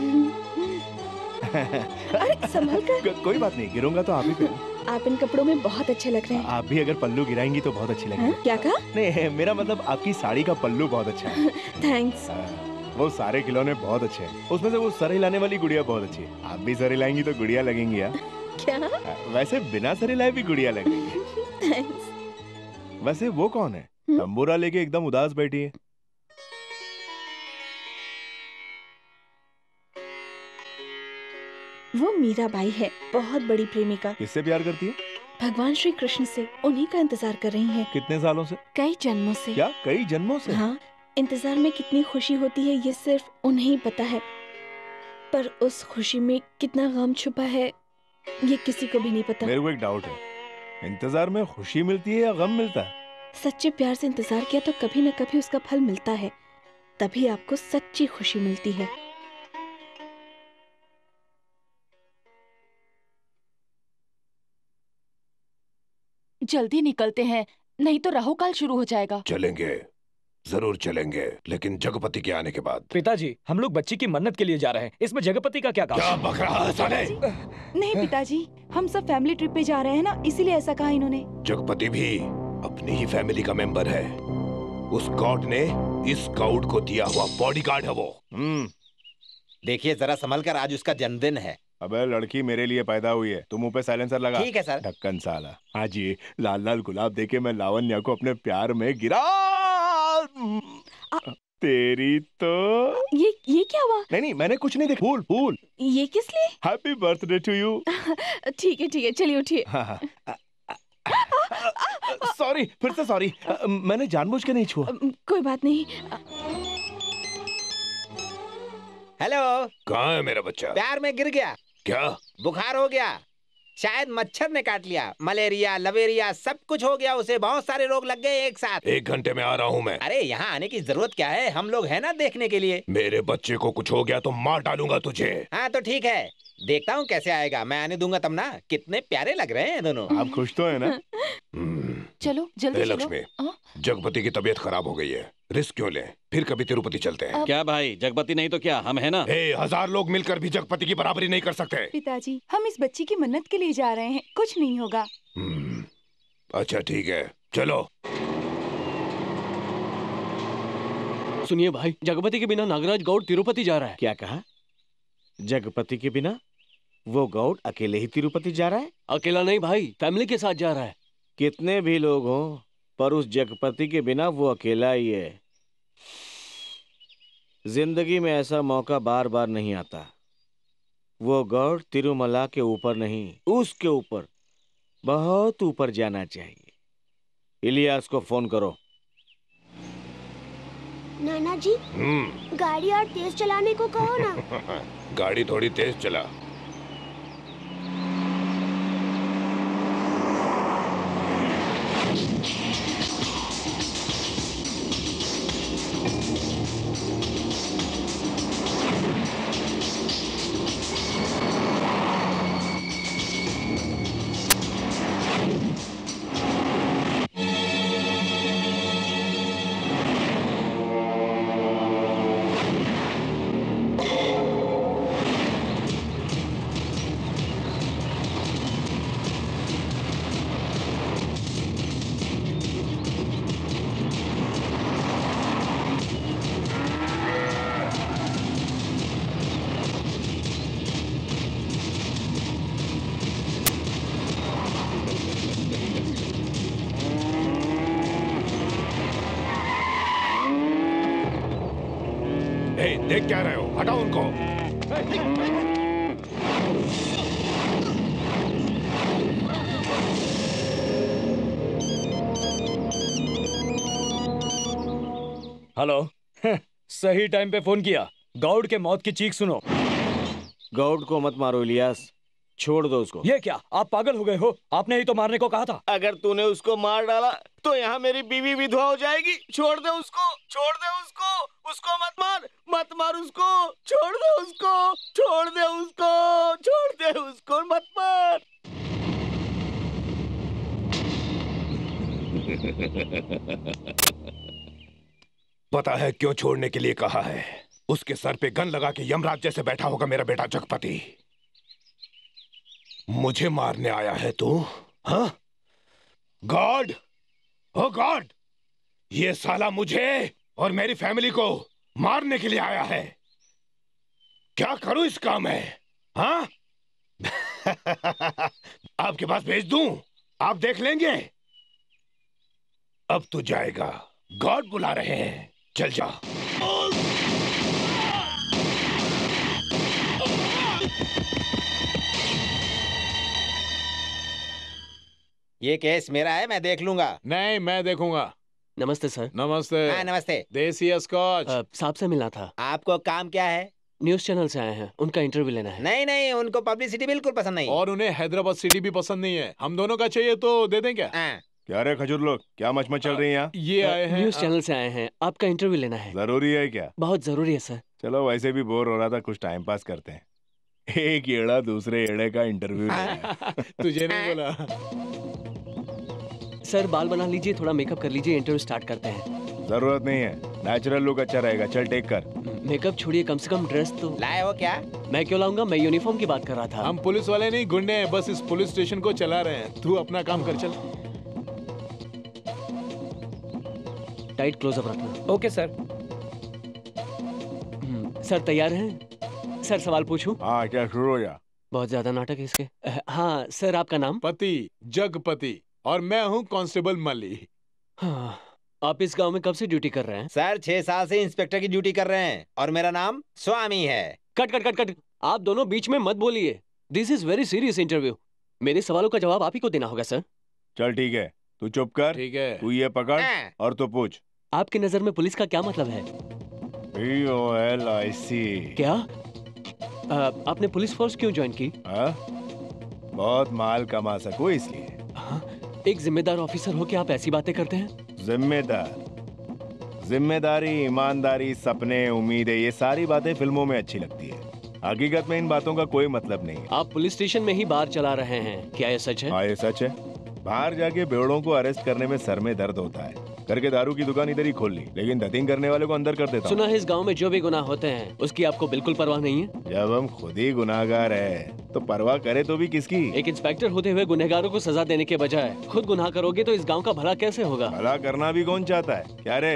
अरे संभल कर। कोई बात नहीं, गिरूंगा तो आप ही पे। आप इन कपड़ों में बहुत अच्छे लग रहे हैं। आप भी अगर पल्लू गिराएंगी तो बहुत अच्छी लगेगी। हाँ? क्या कहा? नहीं, मेरा मतलब आपकी साड़ी का पल्लू बहुत अच्छा है। थैंक्स। वो सारे खिलौने बहुत अच्छे हैं, उसमें से वो सर हिलाने वाली गुड़िया बहुत अच्छी है। आप भी सर हिलाएंगी तो गुड़िया लगेंगी। यार क्या? वैसे बिना सर हिलाए भी गुड़िया लगेगी। थैंक्स। वैसे वो कौन है, तंबूरा लेके एकदम उदास बैठी है? वो मीराबाई है, बहुत बड़ी प्रेमिका। किससे प्यार करती है? भगवान श्री कृष्ण से। उन्हीं का इंतजार कर रही है। कितने सालों से? कई जन्मों से। क्या कई जन्मों से? हाँ, इंतजार में कितनी खुशी होती है ये सिर्फ उन्हें ही पता है, पर उस खुशी में कितना गम छुपा है ये किसी को भी नहीं पता। मेरे को एक डाउट है, इंतजार में खुशी मिलती है या गम मिलता है? सच्चे प्यार से इंतजार किया तो कभी न कभी उसका फल मिलता है, तभी आपको सच्ची खुशी मिलती है। जल्दी निकलते हैं, नहीं तो राहु काल शुरू हो जाएगा। चलेंगे, जरूर चलेंगे, लेकिन जगपति के आने के बाद। पिताजी, हम लोग बच्ची की मन्नत के लिए जा रहे हैं, इसमें जगपति का क्या काम? क्या बक रहा है साले? नहीं पिताजी, हम सब फैमिली ट्रिप पे जा रहे हैं ना, इसीलिए ऐसा कहा इन्होंने। जगपति भी अपनी ही फैमिली का मेंबर है। उस गॉड ने इस गाउड को दिया हुआ बॉडीगार्ड है वो। हम्म, देखिए जरा संभल कर, आज उसका जन्मदिन है। अबे लड़की मेरे लिए पैदा हुई है, तुम मुंह पे साइलेंसर लगा। ठीक है सर। ढक्कन साला। हाँ जी, लाल लाल गुलाब देके मैं लावण्या को अपने प्यार में गिरा। तेरी तो ये ये क्या हुआ? नहीं नहीं, मैंने कुछ नहीं देखा। फूल फूल। ये किस लिए? Happy birthday to you. ठीक है ठीक है, चलिए उठिए। सॉरी, फिर से सॉरी, मैंने जानबूझ के नहीं छुआ। कोई बात नहीं। हेलो। कहाँ है मेरा बच्चा? प्यार में गिर गया। क्या? बुखार हो गया, शायद मच्छर ने काट लिया। मलेरिया, लवेरिया, सब कुछ हो गया उसे। बहुत सारे रोग लग गए एक साथ। एक घंटे में आ रहा हूँ मैं। अरे यहाँ आने की जरूरत क्या है, हम लोग हैं ना देखने के लिए। मेरे बच्चे को कुछ हो गया तो मार डालूंगा तुझे। हाँ तो ठीक है, देखता हूँ कैसे आएगा। मैं आने दूंगा तब ना। कितने प्यारे लग रहे हैं दोनों। आप खुश तो है ना? चलो जल्दी चलो। लक्ष्मी, जगपति की तबीयत खराब हो गई है, रिस्क क्यों लें? फिर कभी तिरुपति चलते हैं। क्या भाई, जगपति नहीं तो क्या, हम है ना? ए, हजार लोग मिलकर भी जगपति की बराबरी नहीं कर सकते। पिताजी, हम इस बच्ची की मन्नत के लिए जा रहे हैं, कुछ नहीं होगा। अच्छा ठीक है, चलो। सुनिए भाई, जगपति के बिना नागराज गौड़ तिरुपति जा रहा है। क्या कहा? जगपति के बिना वो गौड़ अकेले ही तिरुपति जा रहा है? अकेला नहीं भाई, फैमिली के साथ जा रहा है। कितने भी लोग हों, पर उस जगपति के बिना वो अकेला ही है। जिंदगी में ऐसा मौका बार बार नहीं आता। वो गौड़ तिरुमला के ऊपर नहीं, उसके ऊपर, बहुत ऊपर जाना चाहिए। इलियास को फोन करो। नाना जी, गाड़ी और तेज चलाने को कहो ना। गाड़ी थोड़ी तेज चला। देख क्या रहे हो? हटाओ उनको। हेलो। सही टाइम पे फोन किया। गौड़ के मौत की चीख सुनो। गौड़ को मत मारो इलियास, छोड़ दो उसको। ये क्या, आप पागल हो गए हो? आपने ही तो मारने को कहा था। अगर तूने उसको मार डाला तो यहाँ मेरी बीवी विधवा हो जाएगी। छोड़ दे उसको, छोड़ दे उसको, उसको मत मार, मत मार उसको, छोड़ दे उसको, छोड़ दे उसको, छोड़ दे उसको, मत मार। पता है क्यों छोड़ने के लिए कहा है? उसके सर पे गन लगा के यमराज जैसे बैठा होगा मेरा बेटा जगपति। मुझे मारने आया है तू? हाँ? गॉड, ओ गॉड, ये साला मुझे और मेरी फैमिली को मारने के लिए आया है। क्या करूं इस काम में? हाँ? आपके पास भेज दूं, आप देख लेंगे। अब तू जाएगा, गॉड बुला रहे हैं, चल जा। ये केस मेरा है, मैं देख लूंगा। नहीं, मैं देखूंगा। नमस्ते सर। नमस्ते। हाँ नमस्ते। देसी स्कॉच। साहब से मिलना था। आपको काम क्या है? न्यूज चैनल से आए हैं, उनका इंटरव्यू लेना है। नहीं नहीं, उनको पब्लिसिटी बिल्कुल पसंद नहीं। और उन्हें हैदराबाद सिटी भी पसंद नहीं है। हम दोनों का चाहिए तो दे दें क्या? क्या रे खजूर लोग, क्या मचमच चल रही है यहाँ? ये आए हैं, न्यूज चैनल से आए हैं, आपका इंटरव्यू लेना है। जरूरी है क्या? बहुत जरूरी है सर। चलो, वैसे भी बोर हो रहा था, कुछ टाइम पास करते हैं। एक एड़ा दूसरे एड़े का इंटरव्यू तुझे नहीं बोला? सर बाल बना लीजिए, थोड़ा मेकअप कर लीजिए, इंटरव्यू स्टार्ट करते हैं। जरूरत नहीं है, नेचुरल लुक अच्छा रहेगा। चल टेक कर। मेकअप छोड़िए, कम से कम ड्रेस तो लाए हो क्या? मैं क्यों लाऊंगा, मैं यूनिफॉर्म की बात कर रहा था। हम पुलिस वाले नहीं, गुंडे हैं, बस इस पुलिस स्टेशन को चला रहे हैं। तू अपना काम कर, चल। टाइट क्लोजअप रखना। Okay sir. सर तैयार हैं? सर सवाल पूछूं? हाँ क्या, शुरू हो जा। बहुत ज्यादा नाटक है इसके। हाँ सर, आपका नाम? पति, जगपति, और मैं हूँ कांस्टेबल मली। हाँ, आप इस गांव में कब से ड्यूटी कर रहे हैं? सर छह साल से इंस्पेक्टर की ड्यूटी कर रहे हैं और मेरा नाम स्वामी है। कट कट कट कट, आप दोनों बीच में मत बोलिए। This is very serious interview. मेरे सवालों का जवाब आप ही को देना होगा सर। चल ठीक है, तू चुप कर। ठीक है, तू ये पकड़ और तू पूछ। आपकी नजर में पुलिस का क्या मतलब है? P O L I C. क्या आ, आपने पुलिस फोर्स क्यों ज्वाइन की? आ? बहुत माल कमा सको इसलिए। हाँ? एक जिम्मेदार ऑफिसर हो के आप ऐसी बातें करते हैं? जिम्मेदार, जिम्मेदारी, ईमानदारी, सपने, उम्मीदें, ये सारी बातें फिल्मों में अच्छी लगती है। हकीकत में इन बातों का कोई मतलब नहीं है। आप पुलिस स्टेशन में ही बार चला रहे हैं, क्या ये सच है? हाँ ये सच है। बाहर जाके बेवड़ों को अरेस्ट करने में सर में दर्द होता है। करके दारू की दुकान इधर ही खोल ली, लेकिन धतिंग करने वाले को अंदर कर देता हूं। सुना है इस गांव में जो भी गुनाह होते हैं उसकी आपको बिल्कुल परवाह नहीं है? जब हम खुद ही गुनाहगार है तो परवाह करे तो भी किसकी? एक इंस्पेक्टर होते हुए गुनहगारों को सजा देने के बजाय खुद गुनाह करोगे तो इस गांव का भला कैसे होगा? भला करना भी कौन चाहता है? क्या रे,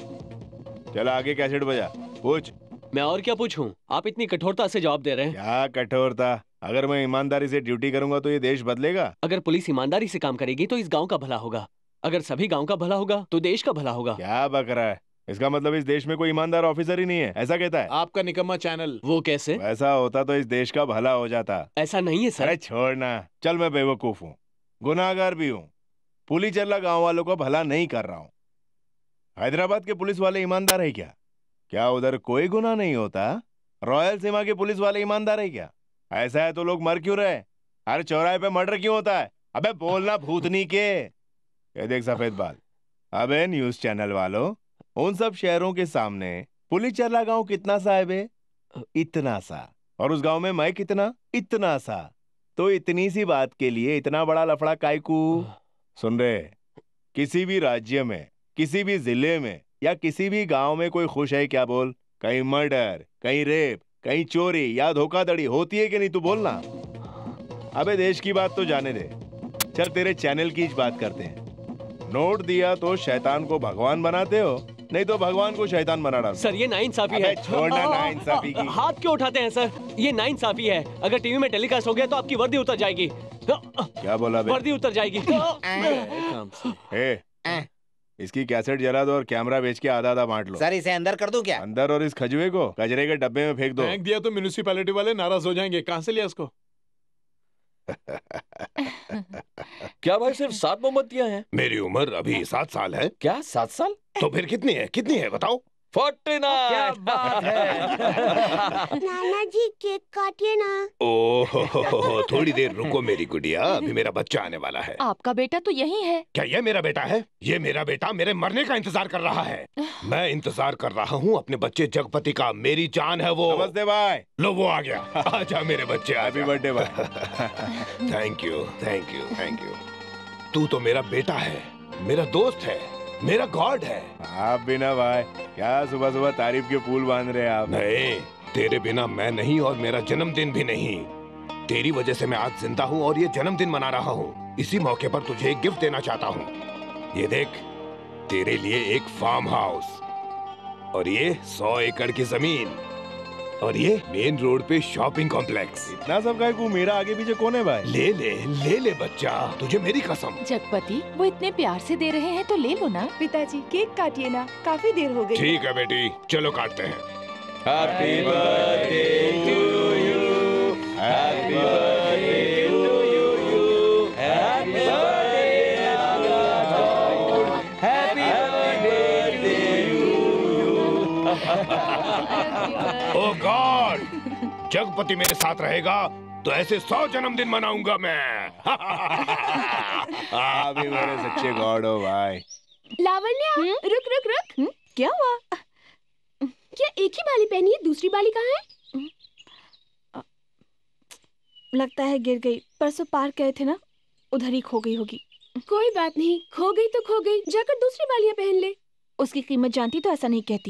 चल आगे कैसेट बजा, पूछ। मैं और क्या पूछूं? आप इतनी कठोरता से जवाब दे रहे हैं। क्या कठोरता? अगर मैं ईमानदारी से ड्यूटी करूंगा तो ये देश बदलेगा। अगर पुलिस ईमानदारी से काम करेगी तो इस गांव का भला होगा। अगर सभी गांव का भला होगा तो देश का भला होगा। क्या बक रहा है? इसका मतलब इस देश में कोई ईमानदार ऑफिसर ही नहीं है, ऐसा कहता है? आपका निकम्मा चैनल। वो कैसे? ऐसा होता तो इस देश का भला हो जाता। ऐसा नहीं है सर। अरे छोड़ना, चल मैं बेवकूफ हूँ, गुनाहगार भी हूँ, पुलिस चल्ला गाँव वालों का भला नहीं कर रहा हूँ। हैदराबाद के पुलिस वाले ईमानदार है क्या? क्या उधर कोई गुनाह नहीं होता? रॉयल सीमा के पुलिस वाले ईमानदार है क्या? ऐसा है तो लोग मर क्यों रहे? हर चौराहे पे मर्डर क्यों होता है? अबे बोलना भूतनी के। ये देख सफेद बाल, अबे न्यूज चैनल वालों, उन सब शहरों के सामने पुलिस चला गांव कितना सा है बे? इतना सा। और उस गांव में मैं कितना? इतना सा। तो इतनी सी बात के लिए इतना बड़ा लफड़ा कायकू? सुन रहे, किसी भी राज्य में, किसी भी जिले में या किसी भी गांव में कोई खुश है क्या? बोल। कहीं मर्डर, कहीं रेप, कहीं चोरी या धोखाधड़ी होती है कि नहीं? तू बोलना। अबे देश की बात तो जाने दे, चल तेरे चैनल की बात करते हैं। नोट दिया तो शैतान को भगवान बनाते हो, नहीं तो भगवान को शैतान बना डालते। सर ये नाइंसाफी है। छोड़ना नाइंसाफी की। हाथ क्यों उठाते हैं सर? ये नाइंसाफी है। अगर टीवी में टेलीकास्ट हो गया तो आपकी वर्दी उतर जाएगी। क्या बोला बे? वर्दी उतर जाएगी। ए, इसकी कैसेट जला दो और कैमरा बेच के आधा आधा बांट लो। सर इसे अंदर कर दूं क्या? अंदर, और इस खजुए को कचरे के डब्बे में फेंक दो। फेंक दिया तो म्यूनिसिपैलिटी वाले नाराज हो जाएंगे। कहाँ से लिया इसको? क्या भाई सिर्फ सात मोमबत्तियां हैं? मेरी उम्र अभी सात साल है। क्या सात साल? तो फिर कितनी है? कितनी है बताओ? Forty nine. क्या बात है? नाना जी केक काटिए ना। ओह थोड़ी देर रुको मेरी गुड़िया, अभी मेरा बच्चा आने वाला है। आपका बेटा तो यही है। क्या ये मेरा बेटा है? ये मेरा बेटा मेरे मरने का इंतजार कर रहा है। मैं इंतजार कर रहा हूँ अपने बच्चे जगपति का। मेरी जान है वो। नमस्ते भाई। लो वो आ गया। आजा मेरे बच्चे, हैप्पी बर्थडे भाई। Thank you thank you thank you. तू तो मेरा बेटा है, मेरा दोस्त है, मेरा गॉड है। आप भी ना भाई, क्या सुबह सुबह तारीफ के फूल बांध रहे हैं आप? नहीं, तेरे बिना मैं नहीं और मेरा जन्मदिन भी नहीं। तेरी वजह से मैं आज जिंदा हूँ और ये जन्मदिन मना रहा हूँ। इसी मौके पर तुझे एक गिफ्ट देना चाहता हूँ। ये देख, तेरे लिए एक फार्म हाउस, और ये सौ एकड़ की जमीन, और ये मेन रोड पे शॉपिंग कॉम्प्लेक्स। इतना सब का को मेरा आगे पीछे कौन है भाई? ले ले ले ले बच्चा, तुझे मेरी कसम। जगपति वो इतने प्यार से दे रहे हैं तो ले लो ना। पिताजी केक काटिए ना, काफी देर हो गई। ठीक है बेटी, चलो काटते हैं। Happy birthday to you, happy birthday to you, happy birthday happy birthday oh God, Jagapati मेरे साथ रहेगा तो ऐसे सौ जन्मदिन मनाऊंगा मैं। आप भी मेरे सच्चे गॉड हो भाई। लावण्या, रुक रुक रुक। हुँ? क्या हुआ? क्या एक ही बाली पहनी है, दूसरी बाली कहाँ है? लगता है गिर गई। परसों पार्क गए थे ना, उधर ही खो गई होगी। कोई बात नहीं, खो गई तो खो गई, जाकर दूसरी बालियां पहन ले। उसकी कीमत जानती तो ऐसा नहीं कहती।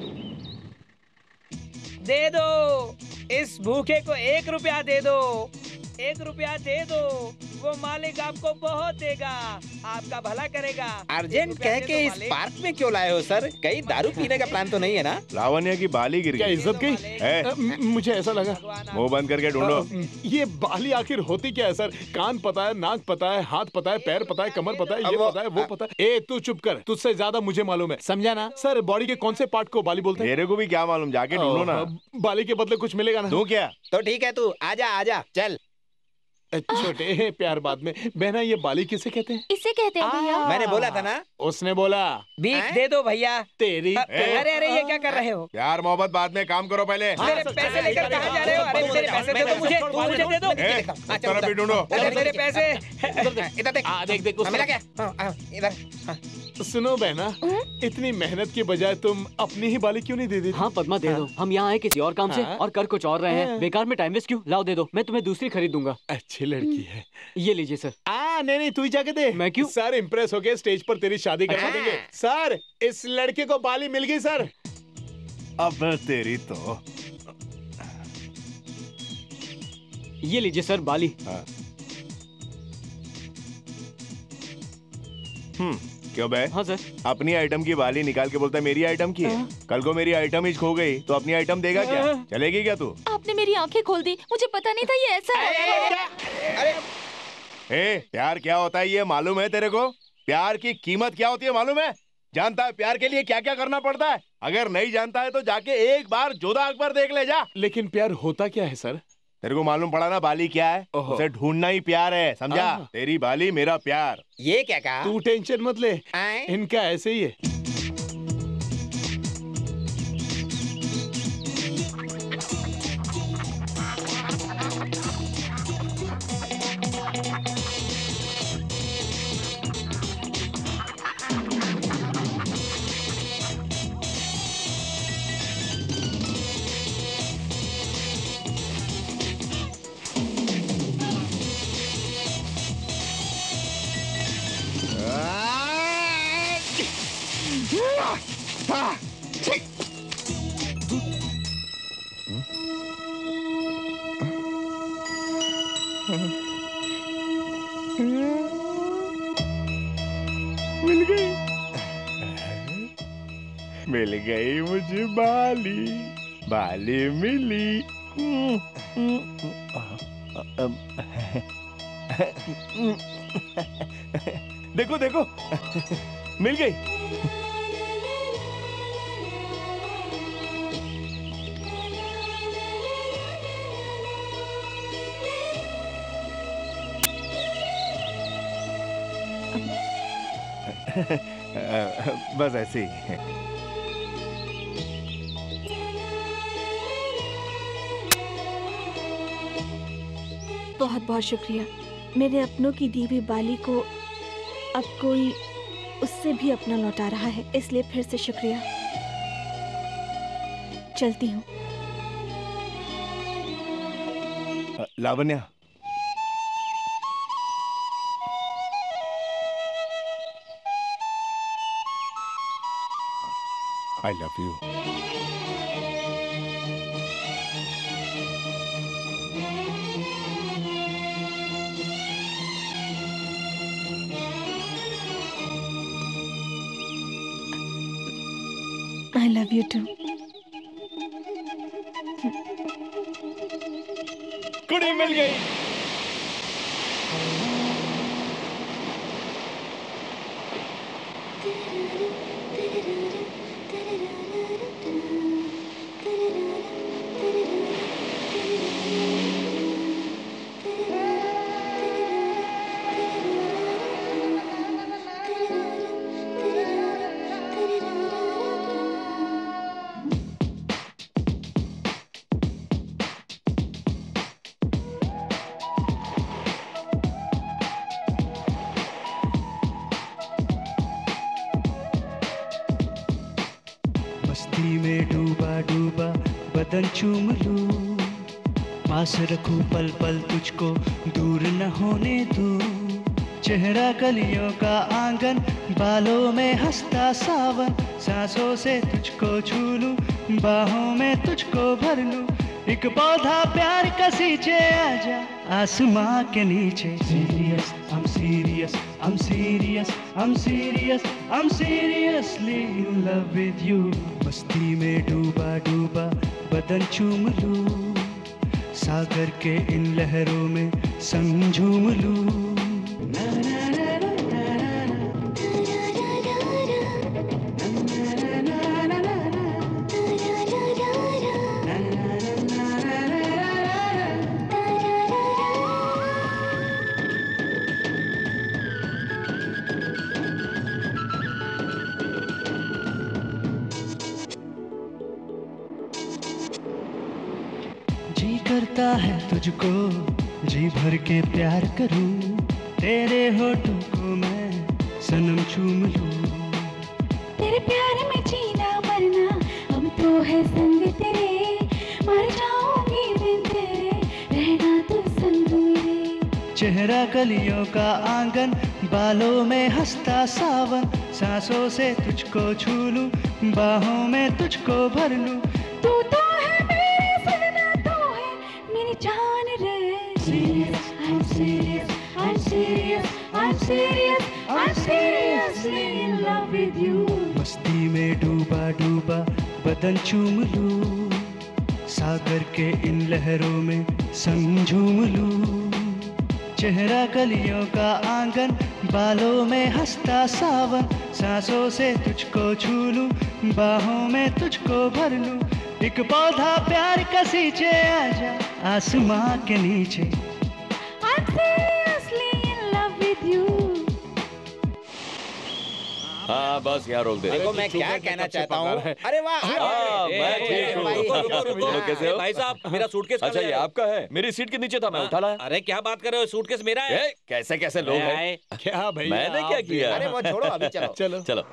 दे दो, इस भूखे को एक रुपया दे दो, एक रुपया दे दो, वो मालिक आपको बहुत देगा, आपका भला करेगा। अर्जेंट कह के इस पार्क में क्यों लाए हो सर? कहीं दारू पीने का प्लान तो नहीं है ना? लावण्या की बाली गिर गई। क्या इज्जत गई? है? मुझे ऐसा लगा। मुंह बंद करके ढूंढो। ये बाली आखिर होती क्या है सर? कान पता है, नाक पता है, हाथ पता है, पैर पता है, कमर पता है, ये पता है, वो पता है। ए तू चुप कर, तुझसे ज्यादा मुझे मालूम है, समझा ना? सर बॉडी के कौन से पार्ट को बाली बोलते हैं? मेरे को भी क्या मालूम, जाके ढूंढो ना। बाली के बदले कुछ मिलेगा ना? तू क्या? तो ठीक है, तू आजा आजा चल। छोटे प्यार बाद में। बहना ये बाली किसे कहते हैं? इसे कहते हैं भैया। मैंने बोला था ना। उसने बोला बीक दे दो भैया। तेरी अरे अरे ये क्या कर रहे हो? प्यार मोहब्बत बाद में, काम करो पहले। मेरे पैसे लेकर कहाँ जा रहे हो? अरे मेरे पैसे दे दो मुझे, तू मुझे दे दो। तरफ भी ढूंढो। मेरे पैसे इधर देख। देख देख मिला क्या? इधर। सुनो बहना, इतनी मेहनत की बजाय तुम अपनी ही बाली क्यों नहीं दे देती? हाँ पद्मा दे दो, हम यहाँ आए किसी और काम से और कर कुछ और रहे हैं, बेकार में टाइम वेस्ट क्यों? लाओ दे दो, मैं तुम्हें दूसरी खरीद दूंगा। अच्छी लड़की है। ये लीजिए सर। आ नहीं नहीं तू ही जाके दे। मैं क्यों? सर इम्प्रेस हो गए, स्टेज पर तेरी शादी करवा देंगे। सर इस लड़के को बाली मिल गई सर। अब तेरी तो। ये लीजिए सर बाली। हम्म क्यों बे? हाँ सर। अपनी आइटम की बाली निकाल के बोलता है मेरी आइटम की है। कल को मेरी आइटम ही खो गई तो अपनी आइटम देगा क्या? चलेगी क्या तू? आपने मेरी आंखें खोल दी, मुझे पता नहीं था ये ऐसा है। अरे ए, प्यार क्या होता है ये मालूम है तेरे को? प्यार की कीमत क्या होती है मालूम है? जानता है प्यार के लिए क्या क्या करना पड़ता है? अगर नहीं जानता है तो जाके एक बार जोधा अकबर देख ले जा। लेकिन प्यार होता क्या है सर? तेरे को मालूम पड़ा ना बाली क्या है? उसे ढूंढना ही प्यार है, समझा? तेरी बाली मेरा प्यार। ये क्या कहा? तू टेंशन मत ले, इनका ऐसे ही है। मिल गई, मिल गई मुझे बाली, बाली मिली। देखो देखो मिल गई। बस ऐसे ही। बहुत बहुत शुक्रिया। मेरे अपनों की दी हुई बाली को अब कोई उससे भी अपना लौटा रहा है, इसलिए फिर से शुक्रिया। चलती हूँ। Lavanya, I love you. I love you too. कुड़ी मिल गई। बदन चूम लूं, पास रखूं पल पल तुझको, दूर न होने दूं। चेहरा गलियों का आंगन, बालों में हंसता सावन, सांसों से तुझको छू लूं, बाहों में तुझको भर लूं, एक पौधा प्यार का सींचे आजा आसमां के नीचे। Serious I'm serious, I'm serious, I'm serious, I'm seriously in love with you। मस्ती में डूबा डूबा बदन चूम लूं, सागर के इन लहरों में संग झूम लूं। करता है तुझको जी भर के प्यार करूं, तेरे होठों को मैं सनम चूम लूं। तेरे प्यार में जीना मरना अब तो है संग तेरे, मर जाऊंगी बिन तेरे, रहना तो संग मेरे। चेहरा कलियों का आंगन, बालों में हंसता सावन, सांसों से तुझको छू लूं, बाहों में तुझको भर लूं। तू तो है मेरे सजना, तू है मेरी जान रे। Serious, I'm serious, I'm serious, I'm serious, I'm seriously in love with you। मस्ती में डूबा डूबा बदन चूम लूं, सागर के इन लहरों में संग झूम लूं। चेहरा कलियों का आंगन, बालों में हंसता सावन, सांसों से तुझको छू लूं, बाहों में तुझको भर लूं, एक पौधा प्यार का सींचे आजा आसमां के नीचे। I'm seriously in love with you। हाँ बस यहाँ रोक दे। देखो मैं क्या कहना चाहता हूँ। अरे वाह, मैं ठीक हूँ। कैसे हो भाई साहब, मेरा सूटकेस। अच्छा ये आपका है? मेरी सीट के नीचे था, मैं उठा लाया। अरे क्या बात कर रहे हो, सूटकेस मेरा है। कैसे कैसे लोग हैं? क्या भाई, मैंने क्या किया? अरे वो छोड़ो, अभी चलो चलो चलो।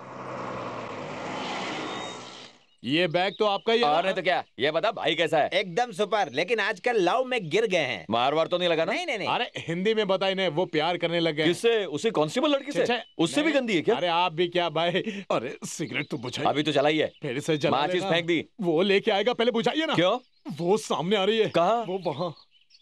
ये बैग तो आपका ही है। और नहीं तो क्या। ये बता भाई कैसा है? एकदम सुपर, लेकिन आजकल लव में गिर गए हैं। मार वार तो नहीं लगा ना? नहीं नहीं नहीं। अरे हिंदी में बताई नहीं, वो प्यार करने लग गए। किससे? उसी कांस्टेबल लड़की से? उससे भी गंदी है क्या? अरे आप भी क्या भाई। अरे सिगरेट तो बुझाइए। अभी तो चलाई है। फिर से जला माचिस फेंक दी। वो लेके आएगा, पहले बुझाइए ना। क्यों? वो सामने आ रही है। कहाँ? वो वहाँ।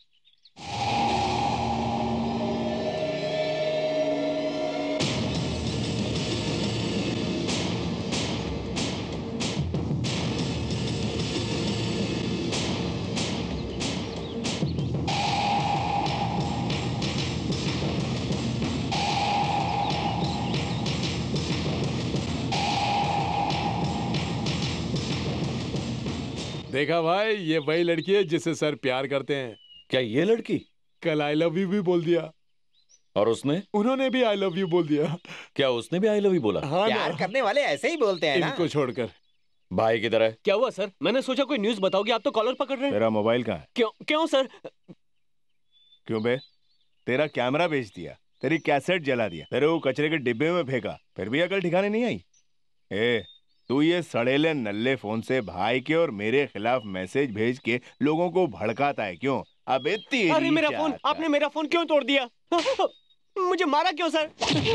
देखा भाई, ये वही लड़की है जिससे सर प्यार करते हैं। क्या ये लड़की? कल आई लव यू भी बोल दिया। और उसने? उन्होंने भी आई लव यू बोल दिया। क्या उसने भी आई लव यू बोला? हाँ, प्यार करने वाले ऐसे ही बोलते हैं ना। इनको छोड़कर। भाई की तरह। क्या हुआ सर? मैंने सोचा कोई न्यूज़ बताओगे, आप तो कॉलर पकड़ रहे हैं। तेरा मोबाइल कहाँ है? क्यों क्यों सर? क्यों बे? तेरा कैमरा बेच दिया, तेरी कैसेट जला दिया, तेरे वो कचरे के डिब्बे में फेंका, फिर भी अकल ठिकाने नहीं आई। ए, तू ये सड़ेले नल्ले फोन से भाई के और मेरे खिलाफ मैसेज भेज के लोगों को भड़काता है क्यों? अबे तेरी अरे मेरा फोन, आपने मेरा फोन क्यों तोड़ दिया? मुझे मारा क्यों सर?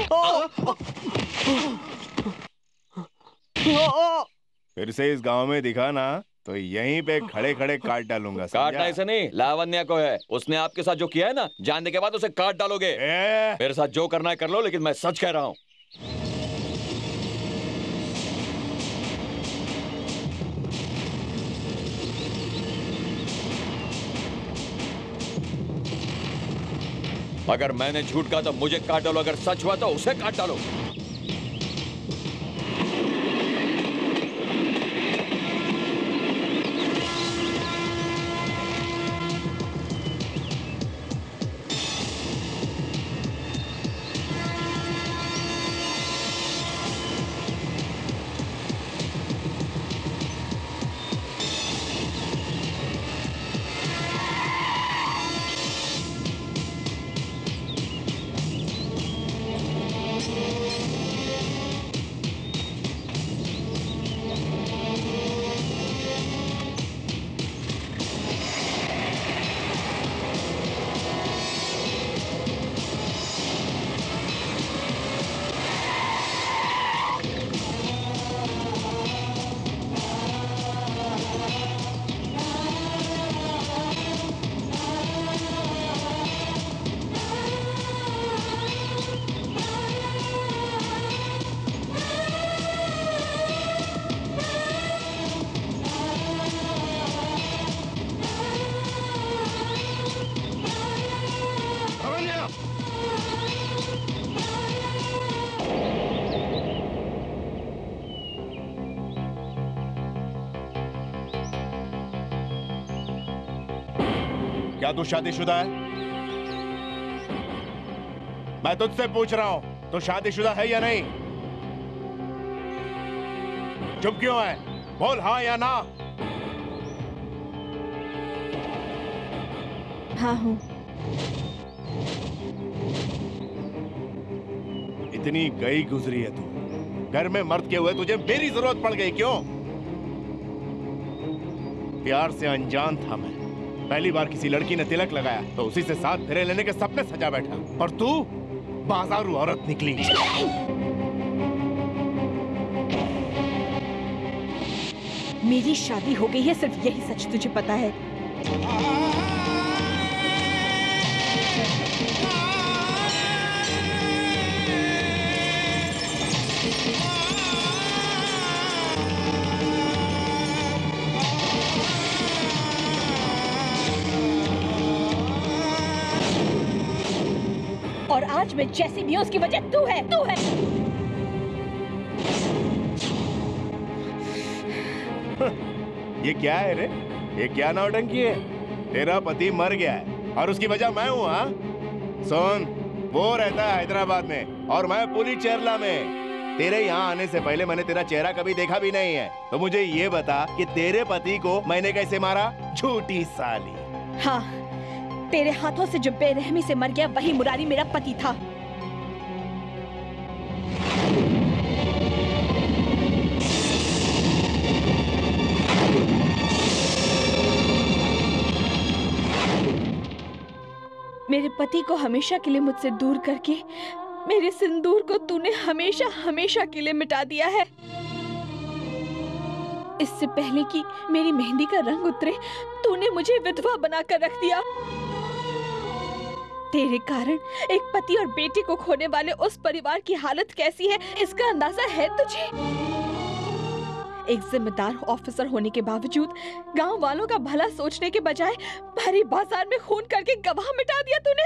फिर से इस गांव में दिखा ना तो यहीं पे खड़े खड़े काट डालूंगा। काटना ऐसे नहीं, लावण्या को है। उसने आपके साथ जो किया है ना, जानने के बाद उसे काट डालोगे। मेरे साथ जो करना है कर लो, लेकिन मैं सच कह रहा हूँ। अगर मैंने झूठ कहा तो मुझे काट डालो, अगर सच हुआ तो उसे काट डालो। क्या तू शादीशुदा है? मैं तुझसे पूछ रहा हूं, तू शादीशुदा है या नहीं? चुप क्यों है? बोल हाँ या ना। हाँ हूँ। इतनी गई गुजरी है तू, घर में मर्द के हुए तुझे मेरी जरूरत पड़ गई क्यों? प्यार से अनजान था मैं, पहली बार किसी लड़की ने तिलक लगाया तो उसी से साथ फेरे लेने के सपने सजा बैठा, और तू बाजारू औरत निकली। मेरी शादी हो गई है, सिर्फ यही सच तुझे पता है। और आज मैं जैसी भी हूं उसकी वजह तू है, तू है। ये क्या है रे? ये क्या नौटंकी है? तेरा पति मर गया है और उसकी वजह मैं हूँ? हाँ सुन, वो रहता है हैदराबाद में और मैं पुलिस चेरला में। तेरे यहाँ आने से पहले मैंने तेरा चेहरा कभी देखा भी नहीं है, तो मुझे ये बता कि तेरे पति को मैंने कैसे मारा? झूठी साली। हाँ, तेरे हाथों से जो बेरहमी से मर गया वही मुरारी मेरा पति था। मेरे पति को हमेशा के लिए मुझसे दूर करके मेरे सिंदूर को तूने हमेशा हमेशा के लिए मिटा दिया है। इससे पहले कि मेरी मेहंदी का रंग उतरे तूने मुझे विधवा बनाकर रख दिया। तेरे कारण एक पति और बेटे को खोने वाले उस परिवार की हालत कैसी है इसका अंदाजा है तुझे? एक जिम्मेदार ऑफिसर होने के बावजूद गांव वालों का भला सोचने के बजाय भारी बाजार में खून करके गवाह मिटा दिया तूने।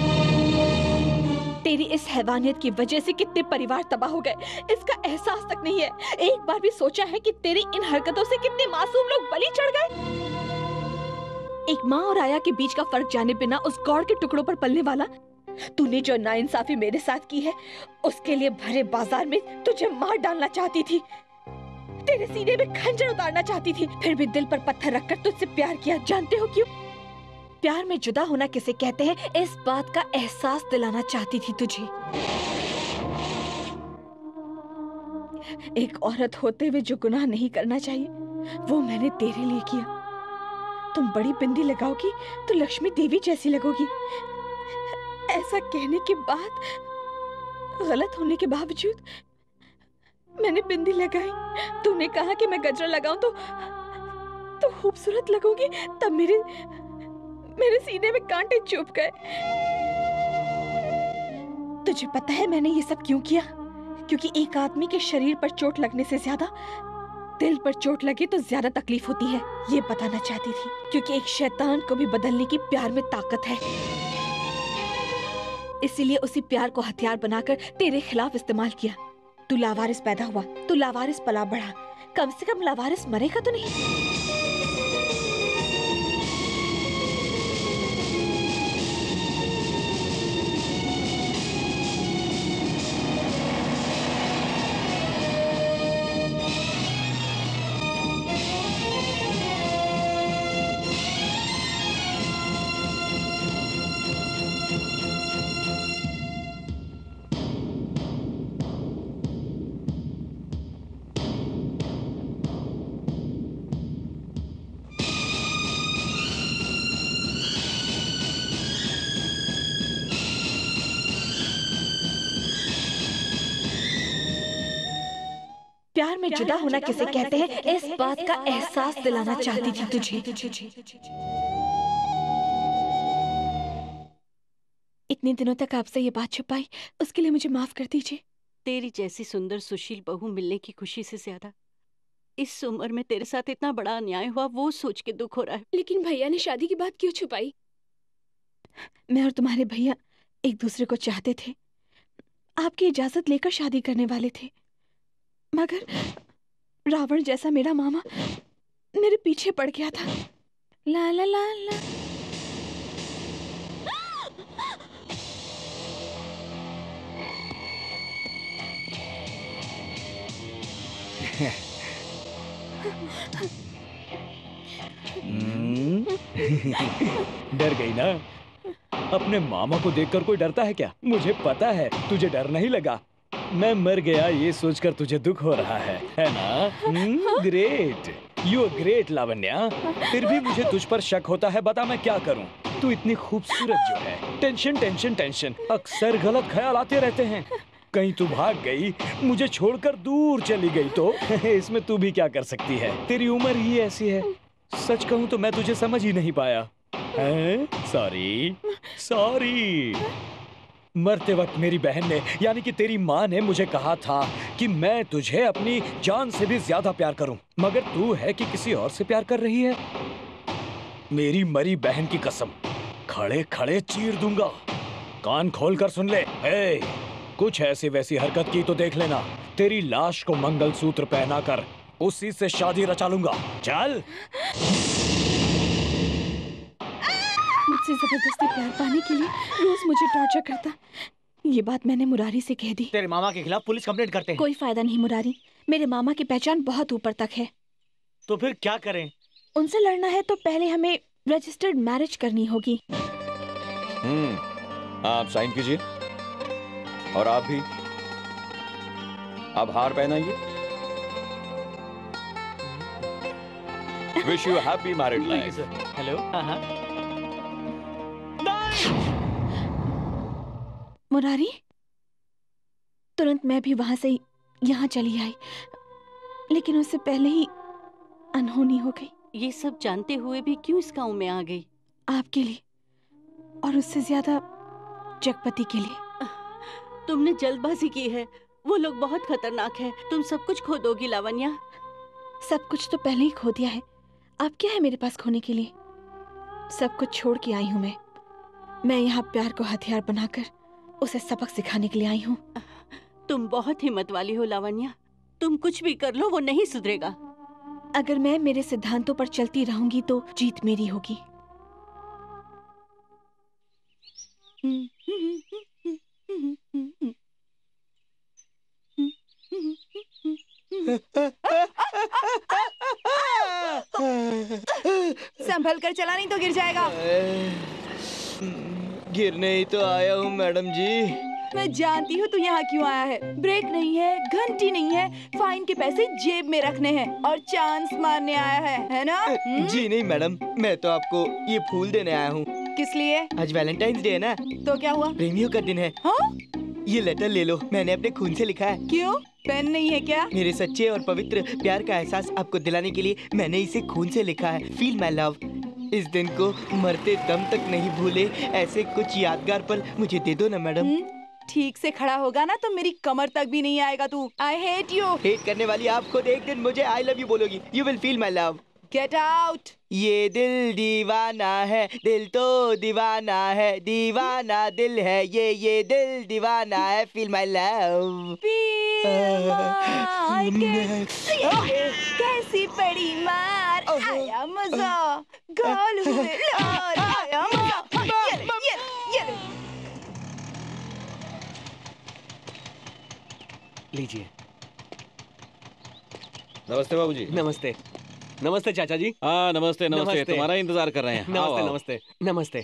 तेरी इस हैवानियत की वजह से कितने परिवार तबाह हो गए इसका एहसास तक नहीं है। एक बार भी सोचा है कि तेरी इन हरकतों से कितने मासूम लोग बलि चढ़ गए? एक माँ और आया के बीच का फर्क जाने बिना उस गौड़ के टुकड़ों पर पलने वाला तूने जो नाइंसाफी मेरे साथ की है उसके लिए भरे बाजार में तुझे मार डालना चाहती थी, तेरे सीने में खंजर उतारना चाहती थी, फिर भी दिल पर पत्थर रखकर तुझसे प्यार किया। जानते हो क्यों? प्यार में जुदा होना किसे कहते हैं इस बात का एहसास दिलाना चाहती थी तुझे। एक औरत होते हुए जो गुनाह नहीं करना चाहिए वो मैंने तेरे लिए किया। तुम बड़ी बिंदी लगाओगी तो लक्ष्मी देवी जैसी लगोगी। ऐसा कहने के बाद, गलत होने के बावजूद मैंने बिंदी लगाई। तूने कहा कि मैं गजरा लगाऊं तो तो खूबसूरत लगूंगी, तब मेरे मेरे सीने में कांटे चुभ गए। तुझे पता है मैंने ये सब क्यों किया? क्योंकि एक आदमी के शरीर पर चोट लगने से ज्यादा दिल पर चोट लगे तो ज्यादा तकलीफ होती है, ये बताना चाहती थी। क्योंकि एक शैतान को भी बदलने की प्यार में ताकत है, इसीलिए उसी प्यार को हथियार बनाकर तेरे खिलाफ इस्तेमाल किया। तू लावारिस पैदा हुआ, तू लावारिस पला बढ़ा, कम से कम लावारिस मरेगा तो नहीं। प्यार में जुदा होना किसे कहते हैं इस बात का एहसास दिलाना चाहती थी तुझे। इतने दिनों तक आपसे ये बात छुपाई, उसके लिए मुझे माफ कर दीजिए। तेरी जैसी सुंदर सुशील बहू मिलने की खुशी से ज्यादा इस उम्र में तेरे साथ इतना बड़ा अन्याय हुआ वो सोच के दुख हो रहा है। लेकिन भैया ने शादी की बात क्यों छुपाई? मैं और तुम्हारे भैया एक दूसरे को चाहते थे, आपकी इजाजत लेकर शादी करने वाले थे, मगर रावण जैसा मेरा मामा मेरे पीछे पड़ गया था। ला ला ला ला डर गई ना? अपने मामा को देखकर कोई डरता है क्या? मुझे पता है तुझे डर नहीं लगा। मैं मर गया ये सोचकर तुझे दुख हो रहा है, है ना? Great, you are great Lavanya. फिर भी मुझे तुझ पर शक होता है, बता मैं क्या करूं? तू इतनी खूबसूरत जो है। टेंशन टेंशन टेंशन, अक्सर गलत ख्याल आते रहते हैं। कहीं तू भाग गई, मुझे छोड़कर दूर चली गई तो इसमें तू भी क्या कर सकती है? तेरी उम्र ही ऐसी है। सच कहूं तो मैं तुझे समझ ही नहीं पाया। Sorry sorry. मरते वक्त मेरी बहन ने यानी कि तेरी माँ ने मुझे कहा था कि मैं तुझे अपनी जान से भी ज्यादा प्यार करूं, मगर तू है कि किसी और से प्यार कर रही है। मेरी मरी बहन की कसम खड़े खड़े चीर दूंगा। कान खोल कर सुन ले। ए, कुछ ऐसी वैसी हरकत की तो देख लेना, तेरी लाश को मंगलसूत्र पहनाकर उसी से शादी रचा लूंगा। चल। मुझसे जबरदस्ती प्यार पाने के लिए रोज मुझे टॉर्चर करता। ये बात मैंने मुरारी से कह दी। तेरे मामा के खिलाफ पुलिस कंप्लेंट करते हैं। कोई फायदा नहीं मुरारी, मेरे मामा की पहचान बहुत ऊपर तक है। तो फिर क्या करें? उनसे लड़ना है तो पहले हमें रजिस्टर्ड मैरिज करनी होगी। हम्म, आप साइन कीजिए और आप भी। आप हार पहनाइए। Wish you happy married life. Hello. Murari, तुरंत मैं भी वहां से यहाँ चली आई, लेकिन उससे पहले ही अनहोनी हो गई। ये सब जानते हुए भी क्यों इस गांव में आ गई? आपके लिए और उससे ज्यादा जगपति के लिए। तुमने जल्दबाजी की है। वो लोग बहुत खतरनाक है। तुम सब कुछ खो दोगी लावण्या। सब कुछ तो पहले ही खो दिया है। अब क्या है मेरे पास खोने के लिए? सब कुछ छोड़ के आई हूँ मैं। मैं यहाँ प्यार को हथियार बनाकर उसे सबक सिखाने के लिए आई हूँ। तुम बहुत हिम्मत वाली हो लावण्या। तुम कुछ भी कर लो, वो नहीं सुधरेगा। अगर मैं मेरे सिद्धांतों पर चलती रहूंगी तो जीत मेरी होगी। संभल कर चला, नहीं तो गिर जाएगा। गिरने ही तो आया हूँ मैडम जी। मैं जानती हूँ तू यहाँ क्यों आया है। ब्रेक नहीं है, घंटी नहीं है, फाइन के पैसे जेब में रखने हैं और चांस मारने आया है, है ना? हुँ? जी नहीं मैडम, मैं तो आपको ये फूल देने आया हूँ। किस लिए? आज वैलेंटाइंस डे है ना। तो क्या हुआ? प्रेमियों का दिन है। हाँ? ये लेटर ले लो, मैंने अपने खून से लिखा है। क्यों? पेन नहीं है क्या? मेरे सच्चे और पवित्र प्यार का एहसास आपको दिलाने के लिए मैंने इसे खून से लिखा है। Feel my love. इस दिन को मरते दम तक नहीं भूले, ऐसे कुछ यादगार पल मुझे दे दो ना मैडम। ठीक से खड़ा होगा ना तो मेरी कमर तक भी नहीं आएगा तू। I hate you. हेट करने वाली आप खुद एक दिन मुझे आई लव यू बोलोगी। You will feel my love. Get out. ये दिल दीवाना है, दिल तो दीवाना है, दीवाना दिल है ये, ये दिल दीवाना है। Feel my love. कैसी पड़ी मार, आया मजा। गाल हुए लाल, आया मजा। ये ले, ये ले, ये ले। लीजिए। नमस्ते बाबूजी। नमस्ते। नमस्ते चाचा जी। हाँ नमस्ते, नमस्ते नमस्ते। तुम्हारा इंतजार कर रहे हैं। नमस्ते आओ, आओ। नमस्ते नमस्ते।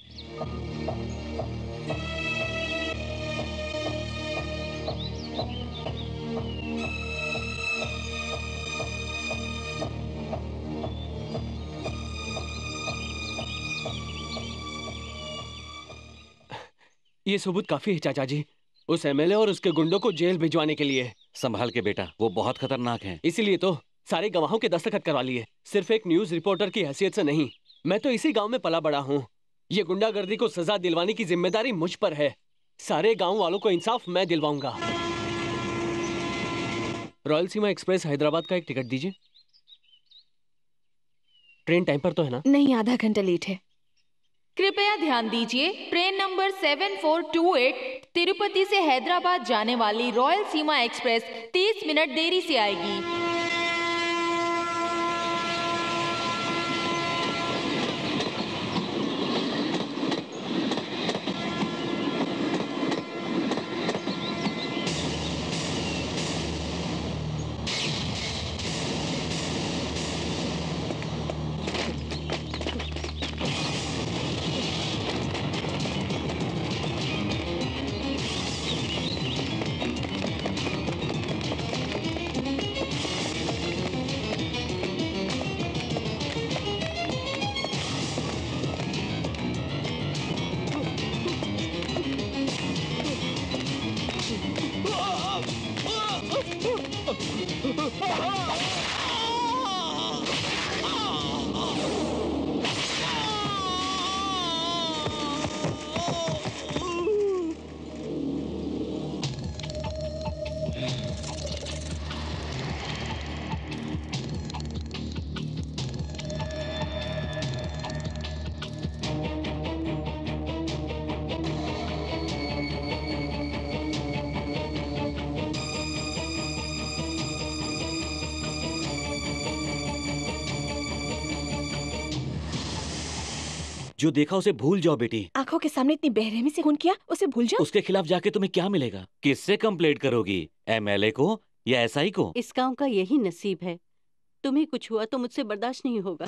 ये सबूत काफी है चाचा जी, उस एमएलए और उसके गुंडों को जेल भिजवाने के लिए। संभाल के बेटा, वो बहुत खतरनाक हैं। इसीलिए तो सारे गवाहों के दस्तखत करवा लिए, सिर्फ एक न्यूज रिपोर्टर की हैसियत से नहीं। मैं तो इसी गांव में पला बड़ा हूँ। ये गुंडागर्दी को सजा दिलवाने की जिम्मेदारी मुझ पर है। सारे गांव वालों को इंसाफ मैं दिलवाऊंगा। रॉयल सीमा एक्सप्रेस हैदराबाद का एक टिकट दीजिए। ट्रेन टाइम पर तो है ना? नहीं, आधा घंटा लेट है। कृपया ध्यान दीजिए, train number seven four two eight Tirupati से हैदराबाद जाने वाली रॉयल सीमा एक्सप्रेस तीस मिनट देरी से आएगी। जो देखा उसे भूल जाओ बेटी। आंखों के सामने इतनी बेरहमी से खून किया, उसे भूल जाओ। उसके खिलाफ जाके तुम्हें क्या मिलेगा? किससे कंप्लेंट करोगी? एमएलए को या एसआई को? इस गांव का यही नसीब है। तुम्हें कुछ हुआ तो मुझसे बर्दाश्त नहीं होगा।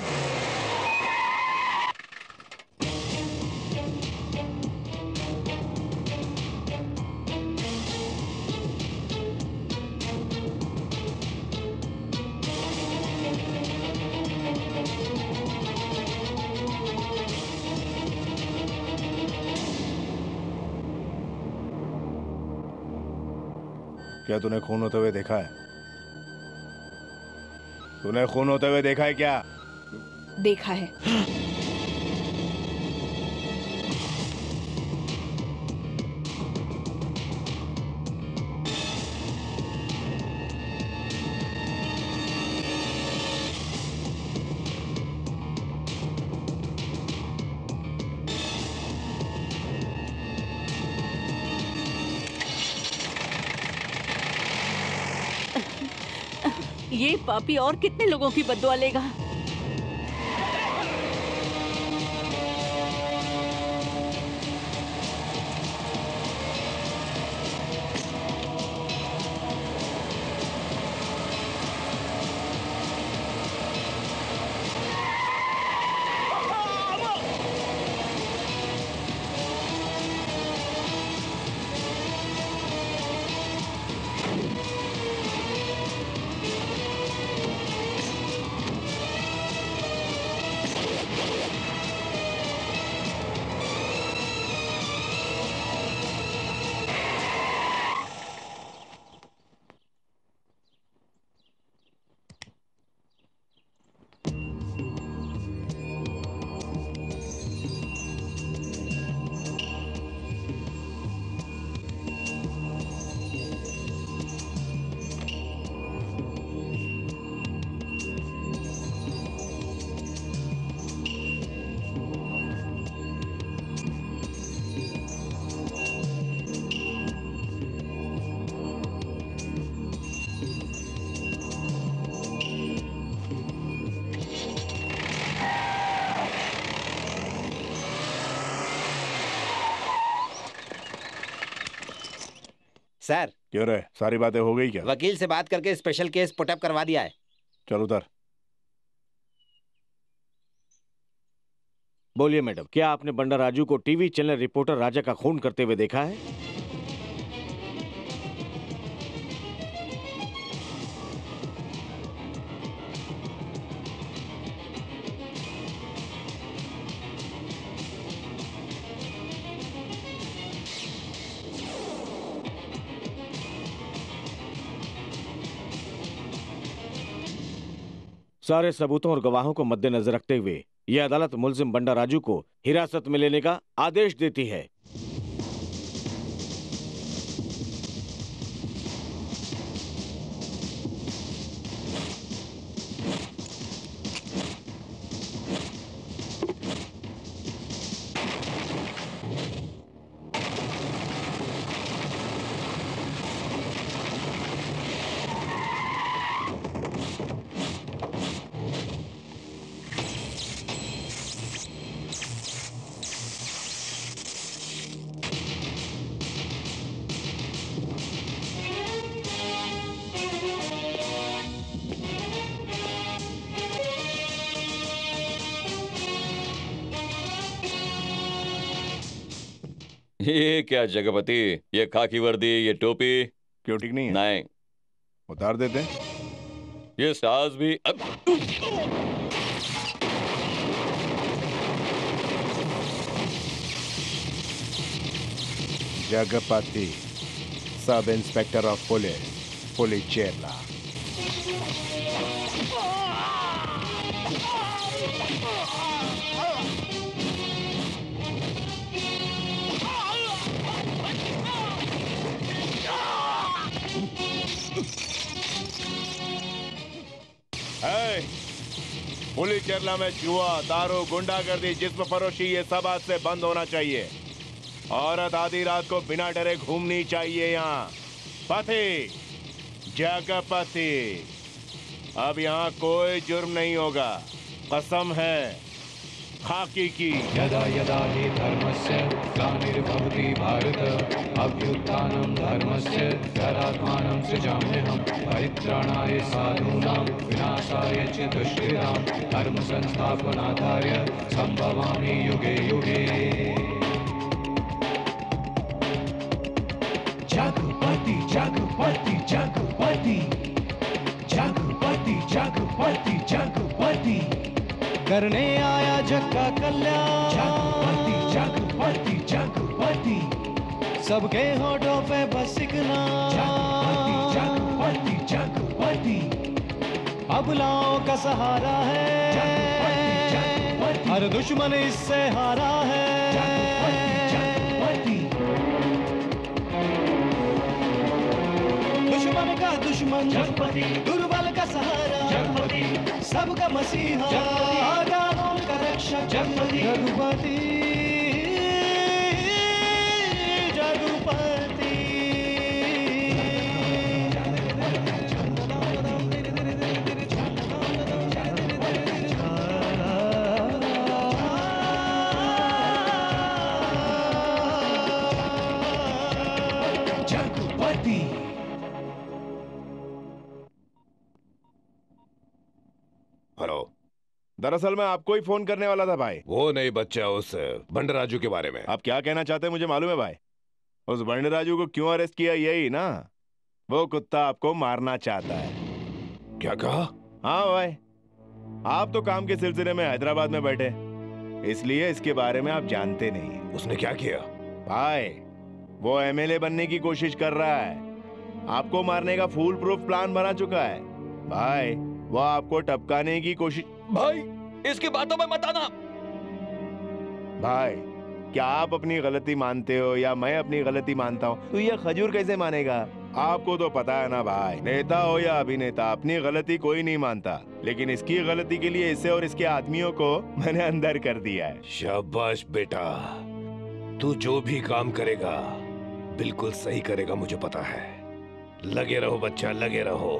क्या तूने खून होते हुए देखा है? तूने खून होते हुए देखा है क्या? देखा है। ये पापी और कितने लोगों की बद्दुआ लेगा? सर। क्यों रे, सारी बातें हो गई क्या? वकील से बात करके स्पेशल केस पुटअप करवा दिया है। चल उधर। बोलिए मैडम, क्या आपने बंडा राजू को टीवी चैनल रिपोर्टर राजा का खून करते हुए देखा है? सारे सबूतों और गवाहों को मद्देनजर रखते हुए यह अदालत मुलजिम बंडा राजू को हिरासत में लेने का आदेश देती है। ये क्या जगपति, ये खाकी वर्दी, ये टोपी क्यों ठीक नहीं है? नहीं, उतार देते। ये साज भी अब... Jagapati, sub inspector of police, police Cherla. Police Cherla में जुआ, दारू, गुंडागर्दी, जिस्म फरोशी, ये सब आज से बंद होना चाहिए। औरत आधी रात को बिना डरे घूमनी चाहिए यहाँ। पति, जगपति, अब यहाँ कोई जुर्म नहीं होगा, कसम है। खाकी की। यदा यदा हि धर्मस्य ग्लानिर्भवति भारत अभ्युत्थानं धर्मस्य तदात्मानं सृजाम्यहं परित्राणाय साधूनां विनाशाय च दुष्कृतां धर्म संस्थापनार्थाय संभवामि युगे युगे। Jagapati, Jagapati, Jagapati, Jagapati, Jagapati, Jagapati, करने आया जग का कल्याण। Jagapati, Jagapati, Jagapati, सबके होठों पे बस एक नाम। Jagapati, Jagapati, अबलाओं का सहारा है। Jagapati, Jagapati, हर दुश्मन इससे हारा है। Jagapati, Jagapati, दुश्मन का दुश्मन जगपति, दुर्बल का सहारा जगपति, सबका मसीहा कानून का रक्षक जगपति, जगपति जगपति। जगपति। हेलो, दरअसल मैं आपको ही फोन करने वाला था भाई। वो नहीं बच्चा, उस बंड राजू के बारे में। आप क्या कहना चाहते हैं मुझे मालूम है भाई। उस बंड राजू को क्यों अरेस्ट किया, यही ना? वो कुत्ता आपको मारना चाहता है। क्या कहा? हाँ भाई, आप तो काम के सिलसिले में हैदराबाद में बैठे, इसलिए इसके बारे में आप जानते नहीं। उसने क्या किया? भाई वो एमएलए बनने की कोशिश कर रहा है, आपको मारने का फुल प्रूफ प्लान बना चुका है भाई। वो आपको टपकाने की कोशिश। भाई इसकी बातों में मत आना। भाई क्या आप अपनी गलती मानते हो या मैं अपनी गलती मानता हूँ तो ये खजूर कैसे मानेगा? आपको तो पता है ना भाई, नेता हो या अभिनेता, अपनी गलती कोई नहीं मानता, लेकिन इसकी गलती के लिए इसे और इसके आदमियों को मैंने अंदर कर दिया है। शाबाश बेटा, तू जो भी काम करेगा बिल्कुल सही करेगा, मुझे पता है। लगे रहो बच्चा, लगे रहो।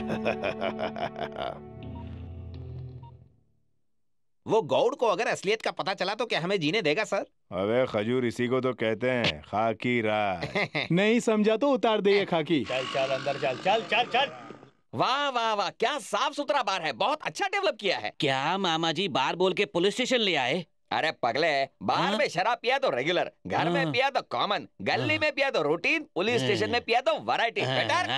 वो गौड़ को अगर असलियत का पता चला तो क्या हमें जीने देगा सर? अबे खजूर इसी को तो कहते हैं खाकी राय। नहीं समझा तो उतार दे ये खाकी। चल चल अंदर चल चल चल चल। वाह वाह वाह, क्या साफ सुथरा बार है, बहुत अच्छा डेवलप किया है। क्या मामा जी बार बोल के पुलिस स्टेशन ले आए? अरे पगले, बाहर में शराब पिया तो रेगुलर, घर में पिया तो कॉमन, गली में पिया तो रूटीन, पुलिस स्टेशन में पिया तो वैरायटी। बेटर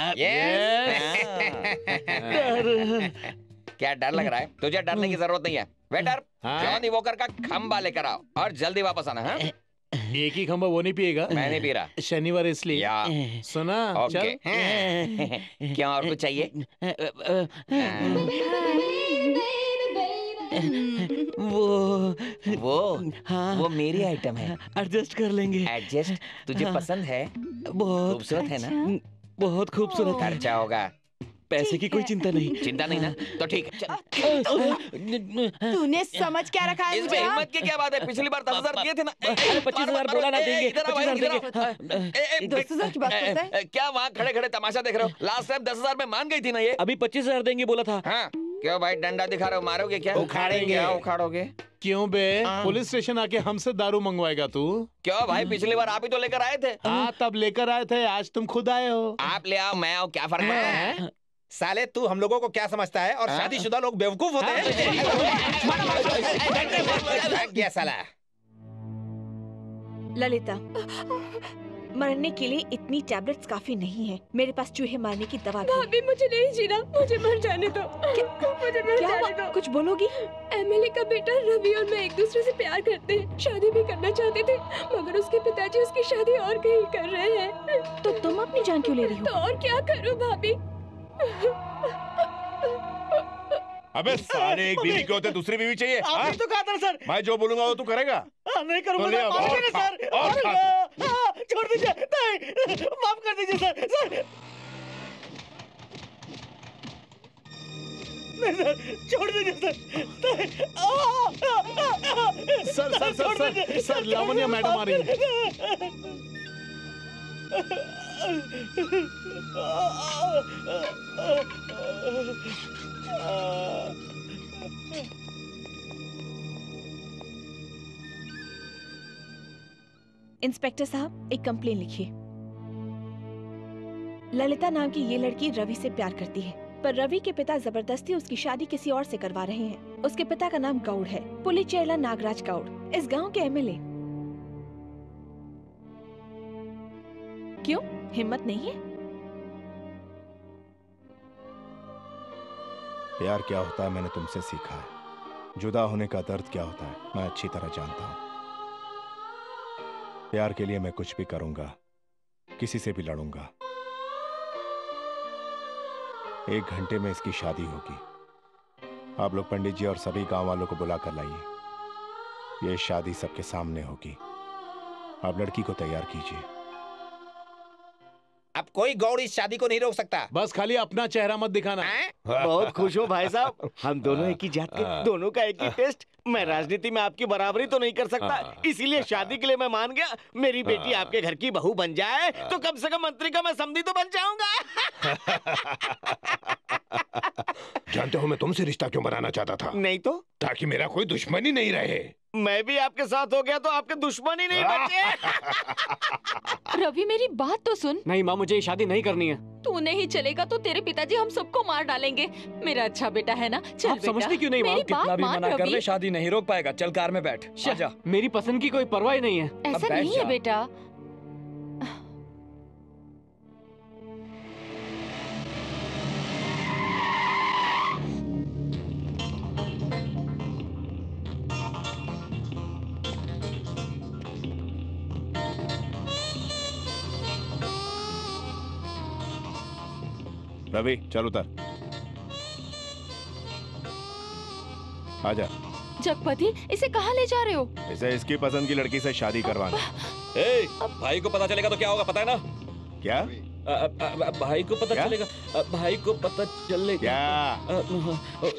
क्या डर लग रहा है? तुझे डरने की जरूरत नहीं है। वेटर, जॉनी वॉकर का खंबा लेकर आओ और जल्दी वापस आना। हाँ? एक ही खंबा वो नहीं पिएगा। मैं नहीं पी रहा। शनिवार इसलिए। सुना? ओके। क्या और कुछ चाहिए? वो वो हाँ, वो मेरी आइटम है, एडजस्ट कर लेंगे। एडजस्ट तुझे हाँ, पसंद है? बहुत खूबसूरत है ना? बहुत खूबसूरत। खर्चा होगा, पैसे की कोई चिंता नहीं। चिंता नहीं ना? तो ठीक है। तूने समझ क्या रखा है? इसमें हिम्मत की क्या बात है? पिछली बार दस हजार दिए थे ना। पच्चीस हजार बोला ना देंगे। दस हजार की बात करता है? क्या वहाँ खड़े खड़े तमाशा देख रहे हो? लास्ट टाइम दस हजार में मान गई थी ना ये। अभी पच्चीस हजार देंगे बोला था। हाँ क्यों भाई, डंडा दिखा रहे हो? मारोगे क्या? उखाड़ेंगे। क्या उखाड़ोगे? क्यों बे? पुलिस स्टेशन आके हमसे दारू मंगवाएगा तू? क्यों भाई, पिछली बार आप ही तो लेकर आए थे। हाँ तब लेकर आए थे, आज तुम खुद आए हो। आप ले आओ मैं आओ, क्या फर्क पड़ता है? साले तू हम लोगों को क्या समझता है? और शादीशुदा लोग बेवकूफ होते हैं। गया साला। ललिता, मरने के लिए इतनी टैबलेट्स काफी नहीं है। मेरे पास चूहे मारने की दवा भी। भाभी मुझे नहीं जीना, मुझे मर जाने दो। मुझे मर जाने दो। कुछ बोलोगी? एमएलए का बेटा रवि और मैं एक दूसरे से प्यार करते हैं, शादी भी करना चाहते थे, मगर उसके पिताजी उसकी शादी और कहीं कर रहे हैं। तो तुम अपनी जान क्यों ले रही हो? तो और क्या करूं भाभी? अबे साले, एक बीवी के होते दूसरी बीवी चाहिए? आपने तो कहा था सर। मैं जो बोलूंगा वो तू करेगा? हाँ, नहीं करूंगा तो ले सर, अब, माफ और कीजिए खा, सर। और और खा हाँ, हाँ, छोड़ दीजिए, नहीं, माफ कर दीजिए सर। सर नहीं सर, छोड़ दीजिए sir. Sir sir sir sir sir Lavanya madam आ रही है। इंस्पेक्टर साहब, एक कंप्लेन लिखिए। ललिता नाम की ये लड़की रवि से प्यार करती है, पर रवि के पिता जबरदस्ती उसकी शादी किसी और से करवा रहे हैं। उसके पिता का नाम गौड़ है, पुलिचेरला नागराज गौड़, इस गांव के एमएलए। क्यों, हिम्मत नहीं है? प्यार क्या होता है मैंने तुमसे सीखा है। जुदा होने का दर्द क्या होता है मैं अच्छी तरह जानता हूं। प्यार के लिए मैं कुछ भी करूंगा, किसी से भी लड़ूंगा। एक घंटे में इसकी शादी होगी। आप लोग पंडित जी और सभी गांव वालों को बुला कर लाइए। ये शादी सबके सामने होगी। आप लड़की को तैयार कीजिए। अब कोई गौड़ इस शादी को नहीं रोक सकता। बस खाली अपना चेहरा मत दिखाना। बहुत खुश हूँ भाई साहब, हम दोनों एक ही जात के, दोनों का एक ही टेस्ट। मैं राजनीति में आपकी बराबरी तो नहीं कर सकता, इसीलिए शादी के लिए मैं मान गया। मेरी बेटी आपके घर की बहू बन जाए तो कम से कम मंत्री का मैं समधी तो बन जाऊंगा। जानते हो मैं तुमसे रिश्ता क्यों बनाना चाहता था? नहीं तो? ताकि मेरा कोई दुश्मन ही नहीं रहे। मैं भी आपके साथ हो गया तो आपके दुश्मन ही नहीं बचे। रवि मेरी बात तो सुन। नहीं माँ, मुझे ये शादी नहीं करनी है। तू नहीं चलेगा तो तेरे पिताजी हम सबको मार डालेंगे। मेरा अच्छा बेटा है ना, चल आप समझती क्यों नहीं माँ? मेरी कितना बात भी मान मना कर ले, रवि। शादी नहीं रोक पाएगा। चल कार में बैठ, आजा। मेरी पसंद की कोई परवाह ही नहीं है। ऐसा नहीं है बेटा। रवि चल उतर, आजा। जगपति, इसे कहाँ ले जा रहे हो? इसे इसकी पसंद की लड़की से शादी करवाना। ए, भाई को पता चलेगा तो क्या होगा पता है ना? क्या? आ, आ, आ, भाई को पता क्या? चलेगा, आ, भाई को पता चलेगा क्या?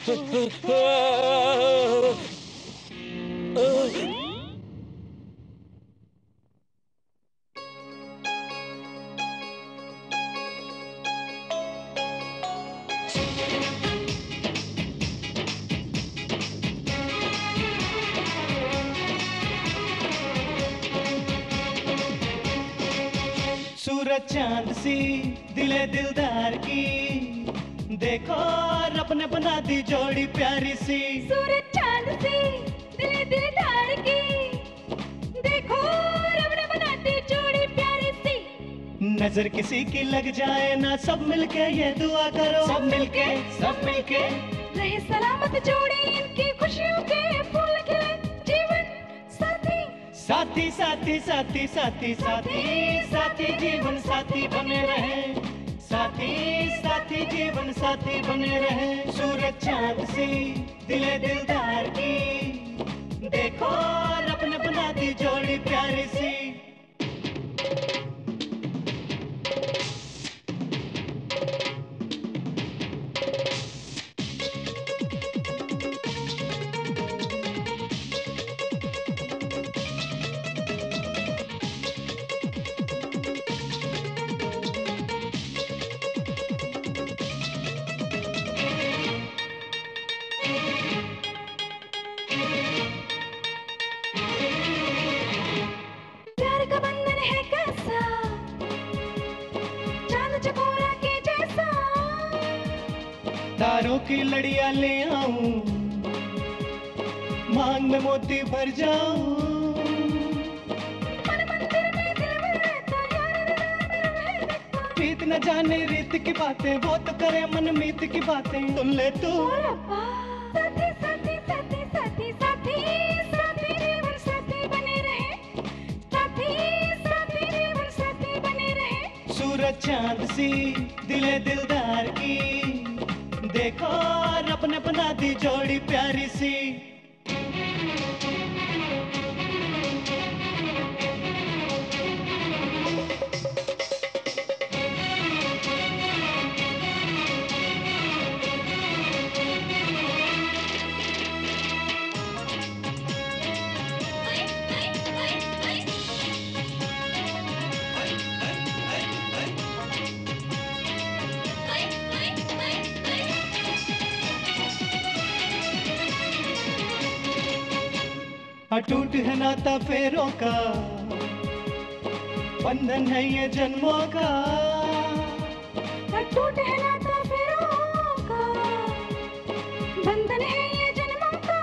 सूरज चांद सी दिले दिलदार की, देखो और अपने बना दी जोड़ी प्यारी सी। सूरज चांद सी दिले दिलदार की, देखो और अपने बना दी जोड़ी प्यारी सी। नजर किसी की लग जाए ना, सब मिलके ये दुआ करो, सब मिलके सब मिलके रहे सलामत जोड़ी, इनकी खुशियों के फूल खिले, जीवन साथी साथी साथी साथी साथी साथी साथी जीवन साथी बने रहे, साथी साथी जीवन साथी बने रहे। सूरज चांद सी दिले दिलदार की, देखो और अपने बना दी जोड़ी प्यारी सी। प्यार का बंधन है कैसा, चांद चकोरा के जैसा। तारों की लड़ियां ले आऊं, मांग में मोती भर जाऊं। मन मंदिर में दिल में रहता, यार मेरा है देखता। प्रीत न जाने रीत की बातें, वो तो करे मन मीत की बातें। सुन ले तू साथी साथी साथी साथी साथी साथी जीवन साथी बने रहे, साथी साथी जीवन साथी बने रहे। सूरज चांद सी दिले दिलदार की, देखो और अपने बना दी जोड़ी प्यारी सी। अटूट है नाता फेरों का, बंधन है ये जन्मों का, टूट है नाता फिरों का, बंधन है ये जन्मों का।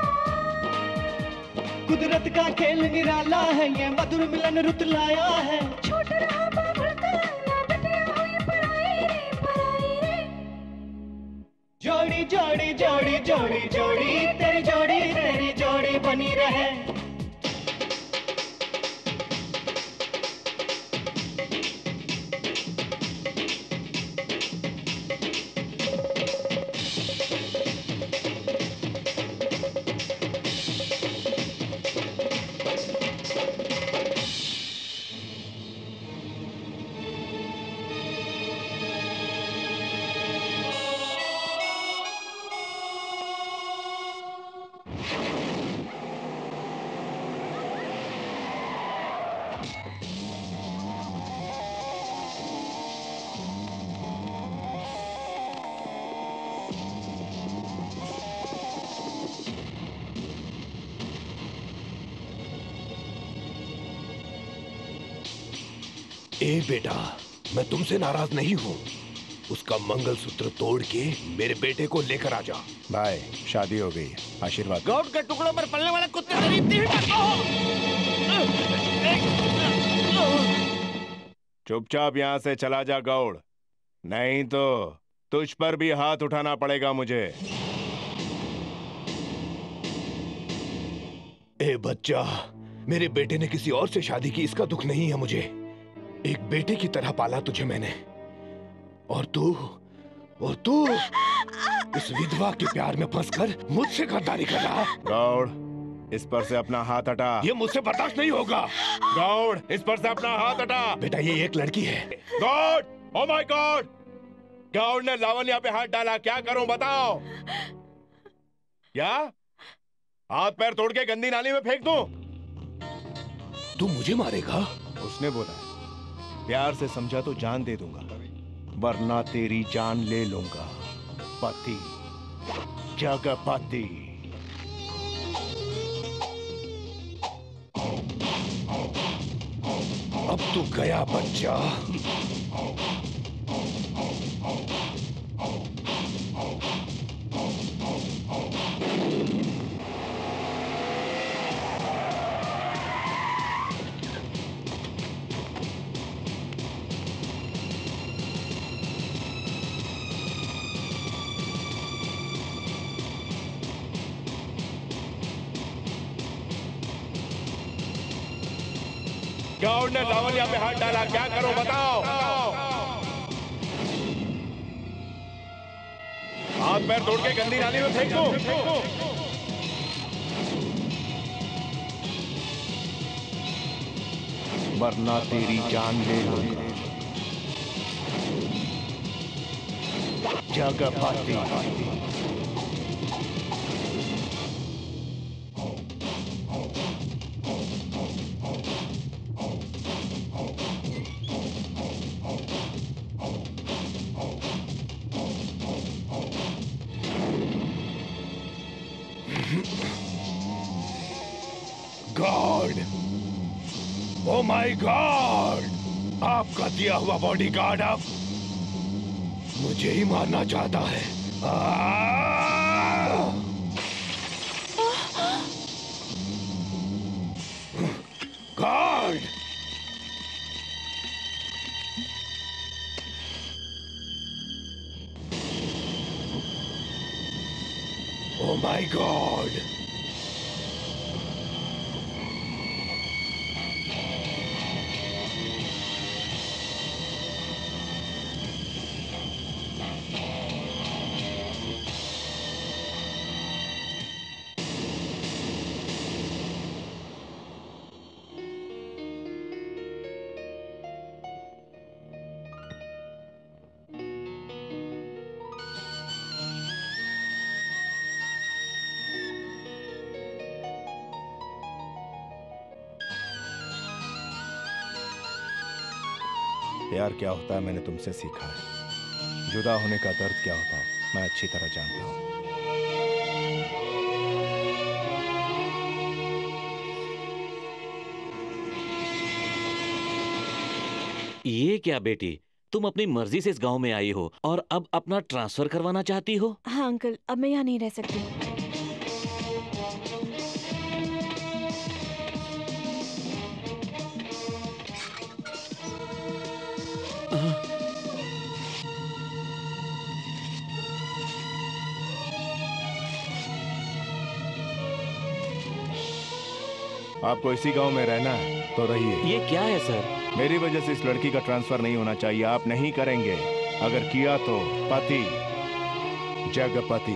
कुदरत का खेल निराला है, ये मधुर मिलन रुत लाया है। छूट रहा बाबुल का, ना बिटिया हुई पराई रे, पराई रे। जोड़ी जोड़ी जोड़ी जोड़ी जोड़ी तेरी जोड़ी तेरी जोड़ी बनी रहे। ए बेटा, मैं तुमसे नाराज नहीं हूँ। उसका मंगलसूत्र तोड़ के मेरे बेटे को लेकर आ जा। भाई शादी हो गई, आशीर्वाद। गौड़ के टुकड़ों पर पलने वाले कुत्ते खरीदते हैं। चुपचाप यहाँ से चला जा गौड़, नहीं तो तुझ पर भी हाथ उठाना पड़ेगा मुझे। ए बच्चा, मेरे बेटे ने किसी और से शादी की, इसका दुख नहीं है मुझे। एक बेटे की तरह पाला तुझे मैंने, और तू और तू इस विधवा के प्यार में फंसकर मुझसे गद्दारी कर रहा। गौड़, इस पर से अपना हाथ हटा। ये मुझसे बर्दाश्त नहीं होगा। गौड़, इस पर से अपना हाथ हटा। बेटा, ये एक लड़की है। गौड़, ओ माय गॉड, गौड़ ने लावण्या पे हाथ डाला, क्या करूं बताओ? क्या हाथ पैर तोड़ के गंदी नाली में फेंक दूं? तू मुझे मारेगा? उसने बोला प्यार से समझा तो जान दे दूंगा, वरना तेरी जान ले लूंगा। पति, जगपति। अब तू गया बच्चा। गौड़ ने लावण्या पे हाथ डाला, क्या करो बताओ? हाथ पैर तोड़ के गंदी नाली में फेंक दो, वरना तेरी जान ले लूंगा। Jagapati. God, oh my God, आपका दिया हुआ बॉडीगार्ड अब मुझे ही मारना चाहता है। God, oh my God. प्यार क्या होता है मैंने तुमसे सीखा है, जुदा होने का दर्द क्या होता है मैं अच्छी तरह जानता हूं। ये क्या बेटी, तुम अपनी मर्जी से इस गांव में आई हो और अब अपना ट्रांसफर करवाना चाहती हो? हाँ अंकल, अब मैं यहाँ नहीं रह सकती। आपको इसी गांव में रहना है तो रहिए। ये क्या है सर? मेरी वजह से इस लड़की का ट्रांसफर नहीं होना चाहिए। आप नहीं करेंगे, अगर किया तो पति जगपति।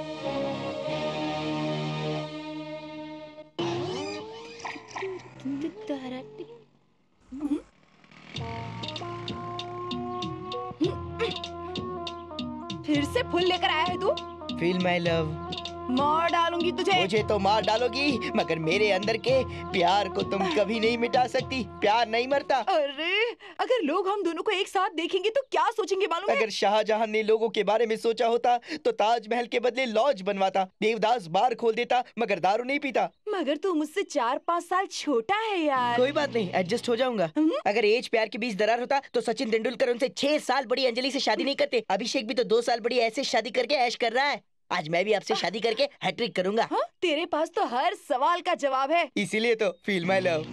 फिर से फूल लेकर आया है तू? Feel my love. मार डालूंगी तुझे। मुझे तो मार डालोगी, मगर मेरे अंदर के प्यार को तुम कभी नहीं मिटा सकती। प्यार नहीं मरता। अरे अगर लोग हम दोनों को एक साथ देखेंगे तो क्या सोचेंगे मालूम है? अगर शाहजहां ने लोगों के बारे में सोचा होता तो ताजमहल के बदले लॉज बनवाता, देवदास बार खोल देता, मगर दारू नहीं पीता। मगर तू मुझसे चार पाँच साल छोटा है यार। कोई बात नहीं, एडजस्ट हो जाऊंगा। अगर एज प्यार के बीच दरार होता तो सचिन तेंदुलकर उनसे छह साल बड़ी अंजलि से शादी नहीं करते। अभिषेक भी तो दो साल बड़ी ऐसे शादी करके ऐश कर रहा है। आज मैं भी आपसे शादी करके हैट्रिक करूंगा। हाँ? तेरे पास तो हर सवाल का जवाब है, इसीलिए तो फील माई लव।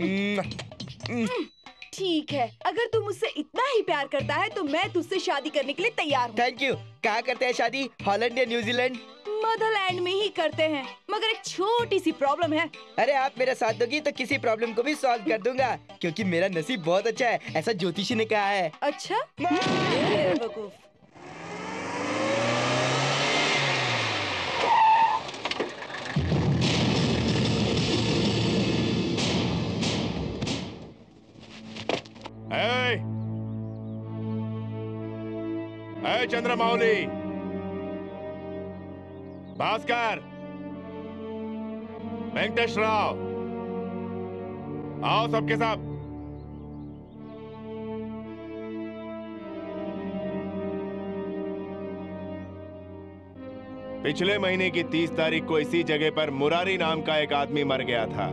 ठीक है, अगर तू मुझसे इतना ही प्यार करता है तो मैं तुझसे शादी करने के लिए तैयार हूँ। Thank you. कहाँ करते हैं शादी? हॉलैंड या न्यूजीलैंड? मदरलैंड में ही करते हैं, मगर एक छोटी सी प्रॉब्लम है। अरे आप मेरा साथ दोगी तो किसी प्रॉब्लम को भी सॉल्व कर दूंगा, क्योंकि मेरा नसीब बहुत अच्छा है, ऐसा ज्योतिषी ने कहा है। अच्छा? Hey! Hey, चंद्रमौली, भास्कर, वेंकटेश राव, आओ सबके सब। पिछले महीने की तीस तारीख को इसी जगह पर मुरारी नाम का एक आदमी मर गया था।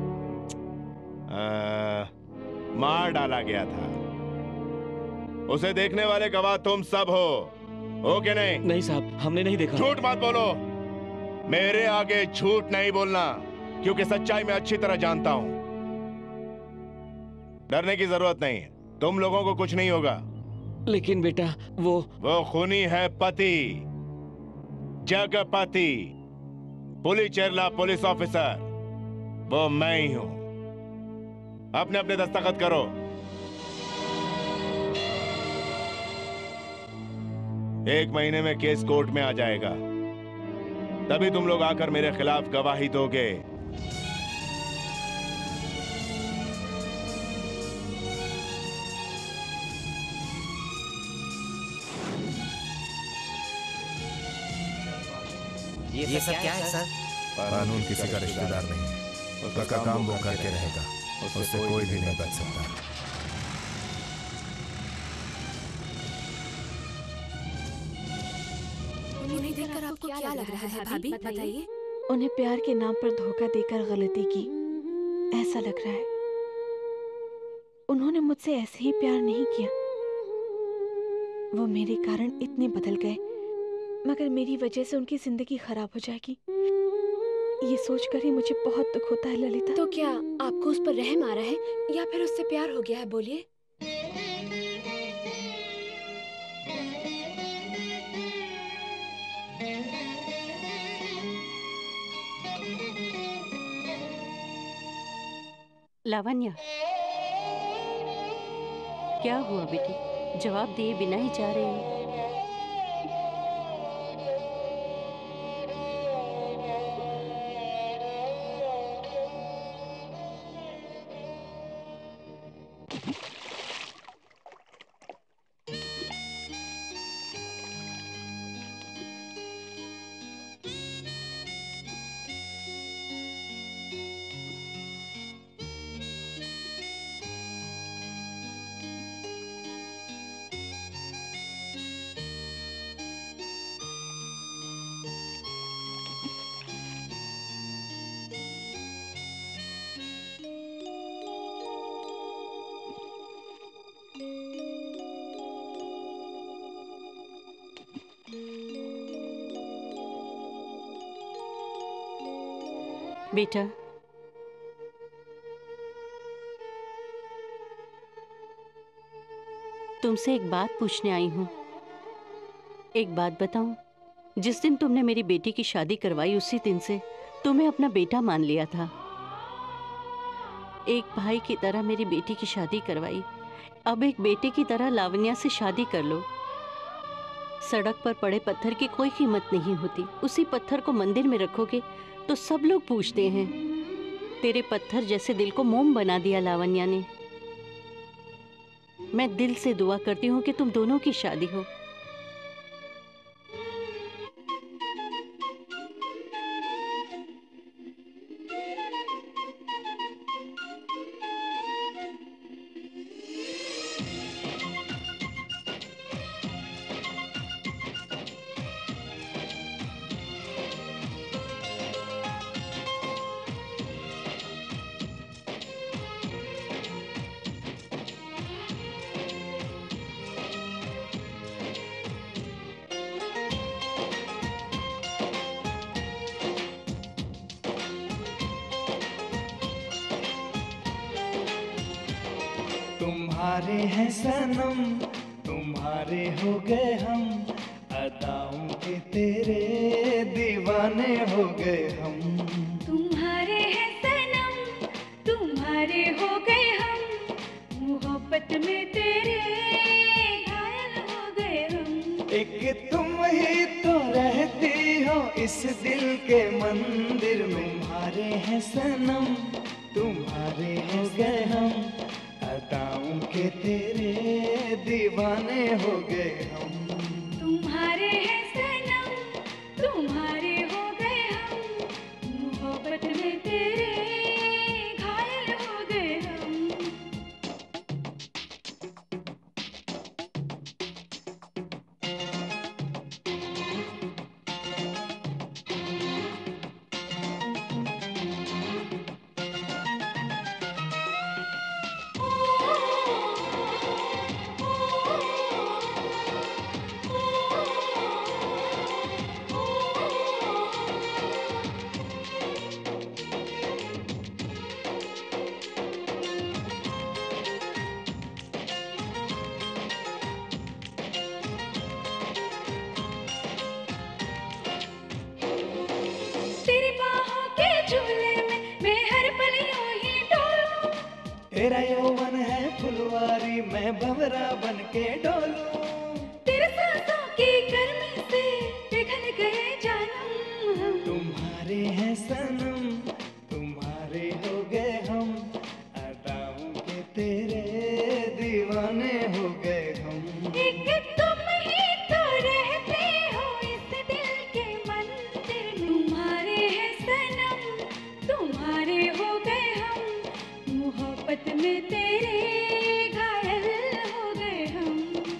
आ, मार डाला गया था। उसे देखने वाले गवाह तुम सब हो, हो के नहीं? नहीं साहब, हमने नहीं देखा। झूठ मत बोलो, मेरे आगे झूठ नहीं बोलना, क्योंकि सच्चाई मैं अच्छी तरह जानता हूं। डरने की जरूरत नहीं है, तुम लोगों को कुछ नहीं होगा। लेकिन बेटा वो वो खूनी है पति जगपति, पुलिचेरला पुलिस ऑफिसर, वो मैं ही हूं। अपने अपने दस्तखत करो। एक महीने में केस कोर्ट में आ जाएगा, तभी तुम लोग आकर मेरे खिलाफ गवाही दोगे। ये, ये सब क्या है सर? कानून किसी का रिश्तेदार नहीं है, उसका काम वो करके रहेगा, उससे कोई भी नहीं बच सकता। उन्हें देखकर आपको क्या लग रहा है भाभी, बताइए? उन्हें प्यार के नाम पर धोखा देकर गलती की, ऐसा लग रहा है। उन्होंने मुझसे ऐसे ही प्यार नहीं किया, वो मेरे कारण इतने बदल गए, मगर मेरी वजह से उनकी जिंदगी खराब हो जाएगी, ये सोचकर ही मुझे बहुत दुख होता है ललिता। तो क्या आपको उस पर रहम आ रहा है या फिर उससे प्यार हो गया है? बोलिए। लावण्या, क्या हुआ बेटी? जवाब दिए बिना ही जा रही है। बेटा, तुमसे एक बात पूछने आई हूँ। एक बात बताऊं, जिस दिन तुमने मेरी बेटी की शादी करवाई उसी दिन से तुम्हें अपना बेटा मान लिया था। एक भाई की तरह मेरी बेटी की शादी करवाई, अब एक बेटे की तरह लावण्या से शादी कर लो। सड़क पर पड़े पत्थर की कोई कीमत नहीं होती, उसी पत्थर को मंदिर में रखोगे तो सब लोग पूछते हैं। तेरे पत्थर जैसे दिल को मोम बना दिया लावण्या ने। मैं दिल से दुआ करती हूँ कि तुम दोनों की शादी हो। तुम्हारे हैं सनम, तुम्हारे हो गए हम, अदाओं के तेरे दीवाने हो गए हम। तुम्हारे हैं सनम, तुम्हारे हो गए हम, मोहब्बत में तेरे घायल हो गए हम। एक तुम ही तो रहती हो इस दिल के मंदिर में। तुम्हारे हैं सनम, तुम्हारे हो गए हम, अदाओं के तेरे दीवाने हो गए हम। तुम्हारे हैं सनम, तुम्हारे हो गए हम, मोहब्बत में तेरे घायल हो गए हम। तेरी बाहों के झूले में मैं हर पल यूं ही डोलूं। तेरा यौवन है फुलवारी, मैं भंवरा बन के डोलूं। तेरे सांसों की गर्मी से पिघल गए जानम हम। तुम्हारे हैं सनम, तुम्हारे हो गए हम, अदाओं के तेरे दीवाने हो गए हम। एक तुम ही तो रहते हो इस दिल के मंदिर में। तुम्हारे हैं सनम, तुम्हारे हो गए हम, मोहब्बत में तेरे घायल हो गए हम।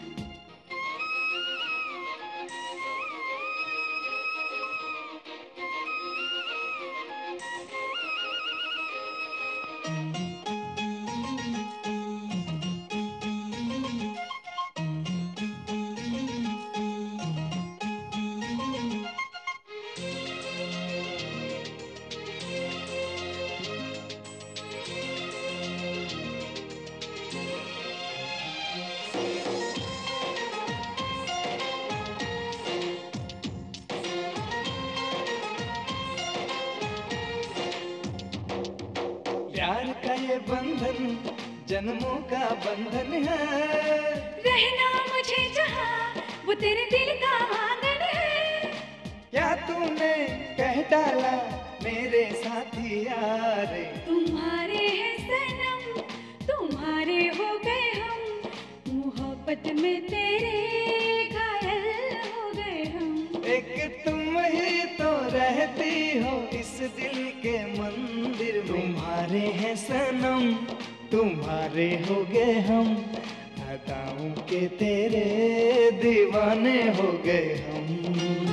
प्यार का ये बंधन जन्मों का बंधन है। रहना मुझे जहाँ वो तेरे दिल का आंगन है। क्या तूने कह डाला मेरे साथी यारे। तुम्हारे हैं सनम, तुम्हारे हो गए हम, मोहब्बत में तेरे घायल हो गए हम। एक तुम ही तो रहती हो इस दिल के मंदिर में। तुम्हारे हैं सनम, तुम्हारे हो गए हम, अदाओं के तेरे दीवाने हो गए हम।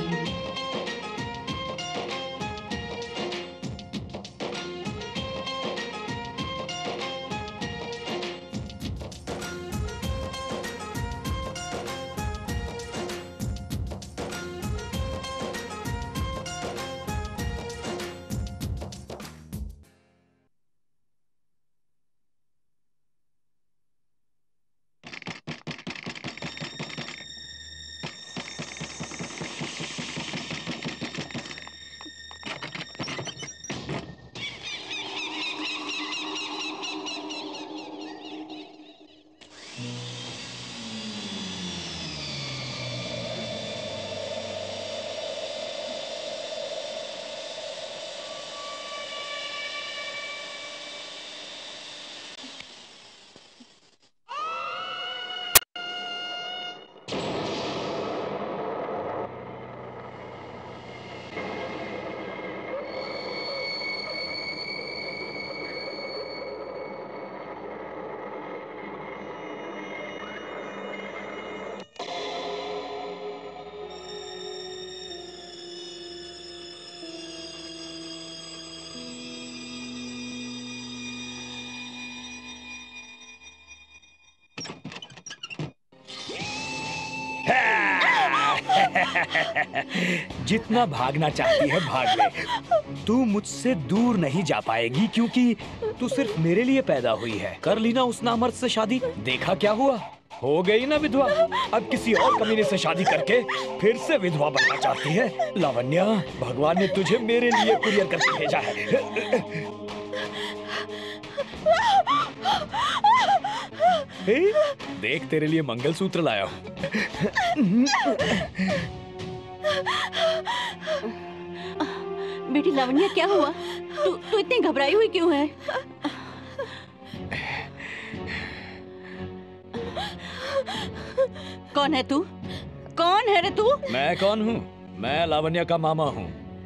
जितना भागना चाहती है भाग ले। तू मुझसे दूर नहीं जा पाएगी क्योंकि तू सिर्फ मेरे लिए पैदा हुई है। कर ली ना उस नामर्द से शादी, देखा क्या हुआ, हो गई ना विधवा। अब किसी और कमीने से शादी करके फिर से विधवा बनना चाहती है। लावण्या, भगवान ने तुझे मेरे लिए कुरियर करके भेजा है। ए, देख तेरे लिए मंगलसूत्र लाया हूँ। बेटी लावण्या, क्या हुआ? तू तू इतनी घबराई हुई क्यों है? कौन है तू? कौन है रे तू? मैं कौन हूँ? मैं लावण्या का मामा हूँ।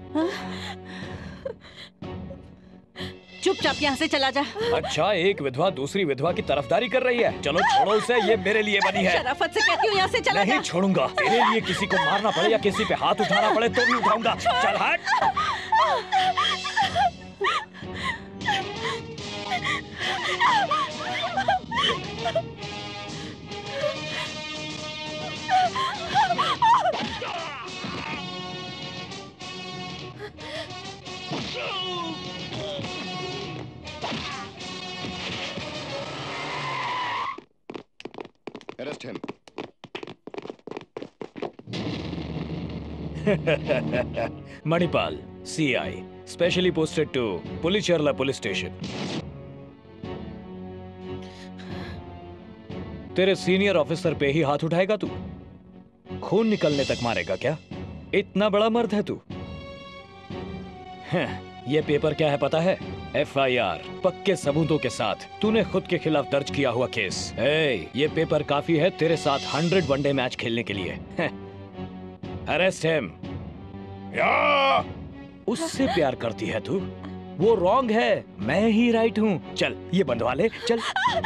चुपचाप यहाँ से चला जा। अच्छा, एक विधवा दूसरी विधवा की तरफदारी कर रही है। चलो छोड़ो उसे, ये मेरे लिए बनी है। शराफत से कहती हूँ यहाँ से चला जा। नहीं छोड़ूंगा। तेरे लिए किसी को मारना पड़े या किसी पे हाथ उठाना पड़े तो भी उठाऊंगा। चल हट। Arrest him. Manipal, C I, specially posted to Pulicherla Police Station. तेरे सीनियर ऑफिसर पे ही हाथ उठाएगा तू? खून निकलने तक मारेगा क्या? इतना बड़ा मर्द है तू? ये पेपर क्या है पता है? एफ आई आर, पक्के सबूतों के साथ तूने खुद के खिलाफ दर्ज किया हुआ केस। ए, ये पेपर काफी है तेरे साथ हंड्रेड वनडे मैच खेलने के लिए। Arrest him. उससे प्यार करती है तू? वो रॉन्ग है, मैं ही राइट हूँ। चल ये बंधवा ले, चल।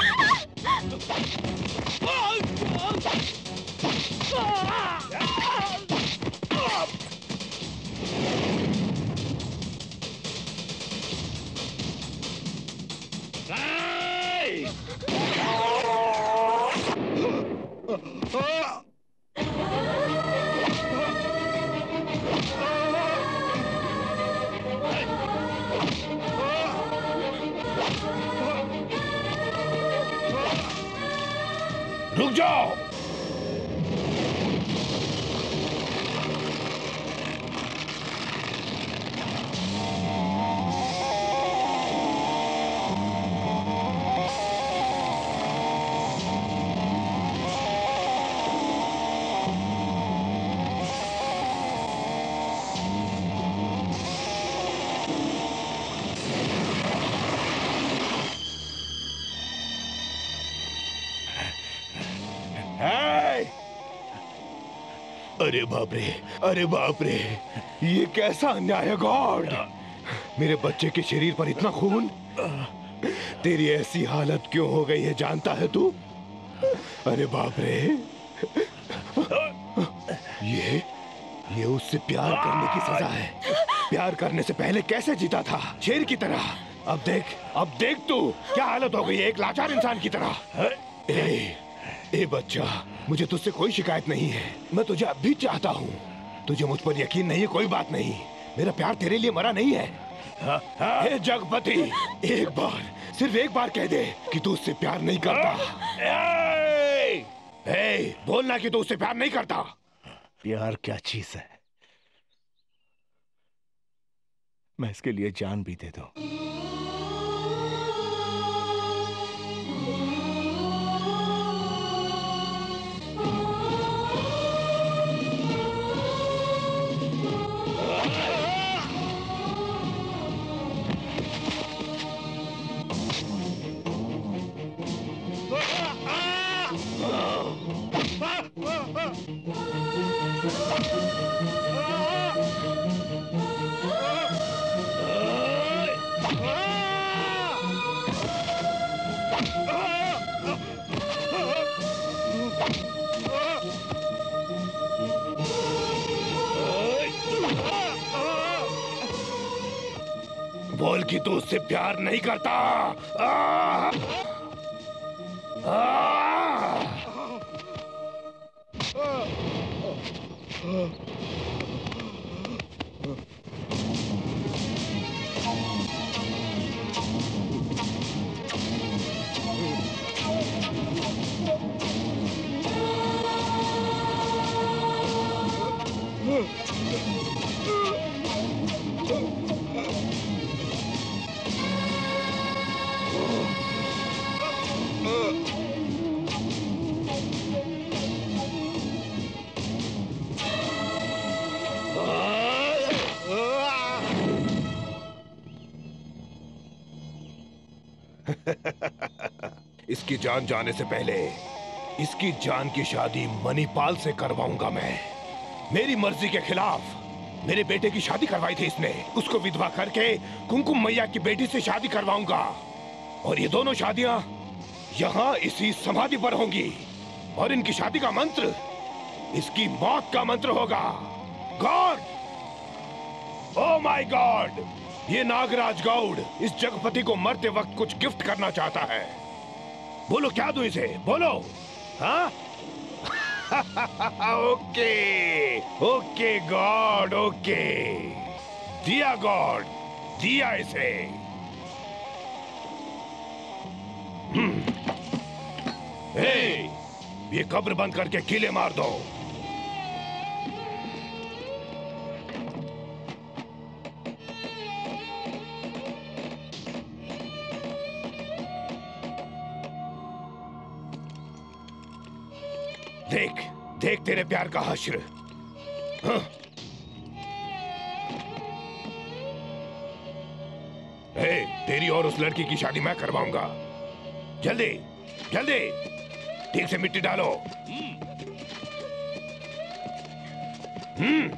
रुक जाओ। अरे बाप रे, अरे बाप रे, ये कैसा अन्याय है गॉड। मेरे बच्चे के शरीर पर इतना खून। तेरी ऐसी हालत क्यों हो गई है जानता है तू? अरे बाप रे, ये ये उससे प्यार करने की सजा है। प्यार करने से पहले कैसे जीता था, शेर की तरह। अब देख, अब देख तू क्या हालत हो गई है, एक लाचार इंसान की तरह। ए, ए बच्चा, मुझे तुझसे कोई शिकायत नहीं है। मैं तुझे अब भी चाहता हूँ। तुझे मुझ पर यकीन नहीं है, कोई बात नहीं। मेरा प्यार तेरे लिए मरा नहीं है। हाँ, हाँ। ए जगपति, एक बार, सिर्फ एक बार कह दे कि तू उससे प्यार नहीं करता। ए, ए, बोलना कि तू उससे प्यार नहीं करता। प्यार क्या चीज है? मैं इसके लिए जान भी दे दूं। बोल कि तू उससे प्यार नहीं करता। आ, आ, इसकी जान जाने से पहले इसकी जान की शादी मणिपाल से करवाऊंगा मैं। मेरी मर्जी के खिलाफ मेरे बेटे की शादी करवाई थी इसने, उसको विधवा करके कुमकुम मैया की बेटी से शादी करवाऊंगा। और ये दोनों शादियां यहाँ इसी समाधि पर होंगी। और इनकी शादी का मंत्र इसकी मौत का मंत्र होगा। गॉड, ओ माय गॉड, ये नागराज गौड़ इस जगपति को मरते वक्त कुछ गिफ्ट करना चाहता है। बोलो क्या दूं इसे, बोलो। हाँ? ओके ओके गॉड, ओके दिया गॉड, दिया इसे। हम्म। हे, ये कब्र बंद करके कीले मार दो। देख देख तेरे प्यार का हश्र। हाँ। हे, तेरी और उस लड़की की शादी मैं करवाऊंगा। जल्दी जल्दी ठीक से मिट्टी डालो। हम्म।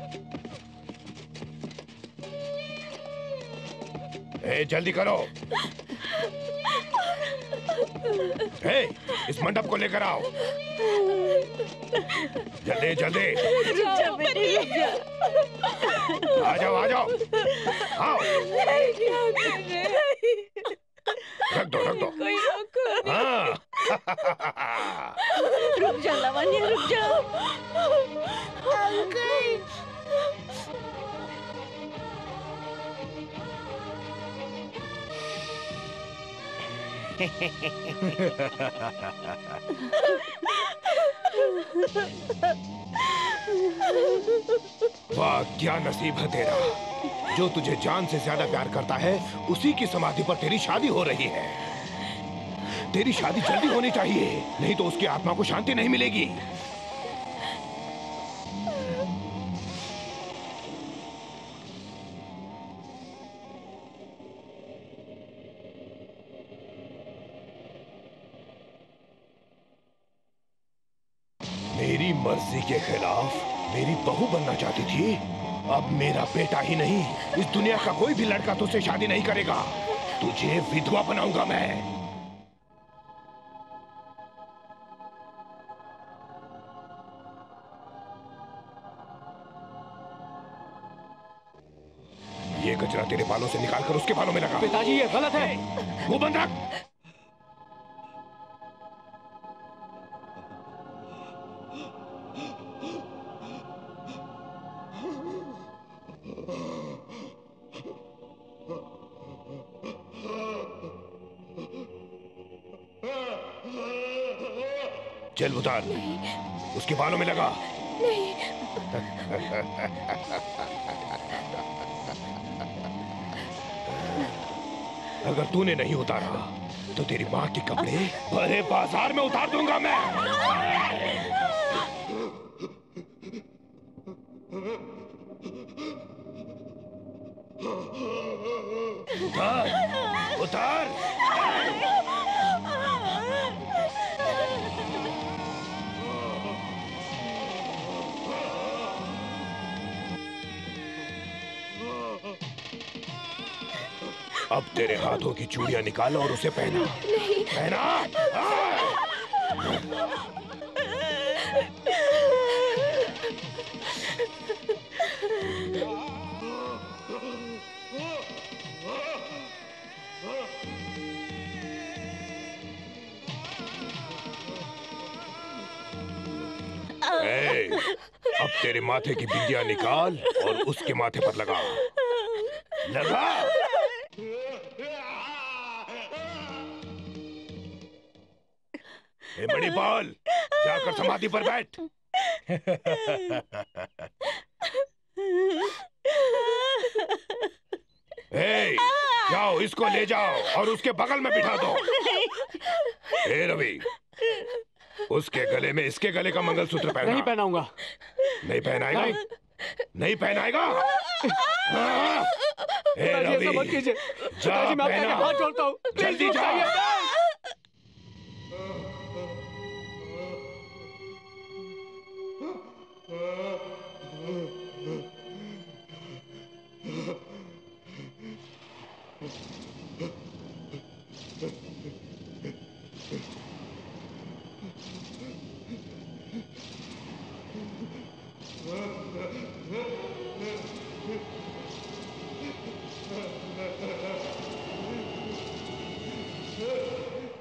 हे, जल्दी करो। हे, इस मंडप को लेकर आओ। जल्दी जल्दी। आ जाओ आ जाओ, आओ। रख दो रख दो। हाँ। रुक जा लावण्य, रुक जा। वाह, क्या नसीब है तेरा। जो तुझे जान से ज्यादा प्यार करता है उसी की समाधि पर तेरी शादी हो रही है। तेरी शादी जल्दी होनी चाहिए, नहीं तो उसकी आत्मा को शांति नहीं मिलेगी। मेरी मर्जी के खिलाफ मेरी बहू बनना चाहती थी, अब मेरा बेटा ही नहीं इस दुनिया का कोई भी लड़का तुझसे शादी नहीं करेगा। तुझे विधवा बनाऊंगा मैं। ये कचरा तेरे बालों से निकालकर उसके बालों में लगा। पिताजी ये गलत है। वो बंद रख। चल उतार, उसके बालों में लगा। नहीं। अगर तूने नहीं उतारा तो तेरी माँ के कपड़े भरे बाजार में उतार दूंगा मैं। उतार उतार। अब तेरे हाथों की चूड़ियां निकाल और उसे पहना। नहीं। पहना। ए, अब तेरे माथे की बिंदिया निकाल और उसके माथे पर लगा। लगा। ए मणिपाल, जाकर समाधि पर बैठ। ए, जाओ इसको ले जाओ और उसके बगल में बिठा दो। ए रवि, उसके गले में इसके गले का मंगलसूत्र पहना। नहीं पहनाऊंगा। नहीं पहनाएगा? नहीं, नहीं पहनाएगा? हाँ। ए रवि, ऐसा मत कीजिए। जा मैं आपके पहना। हाथ जोड़ता हूँ। जल्दी जा।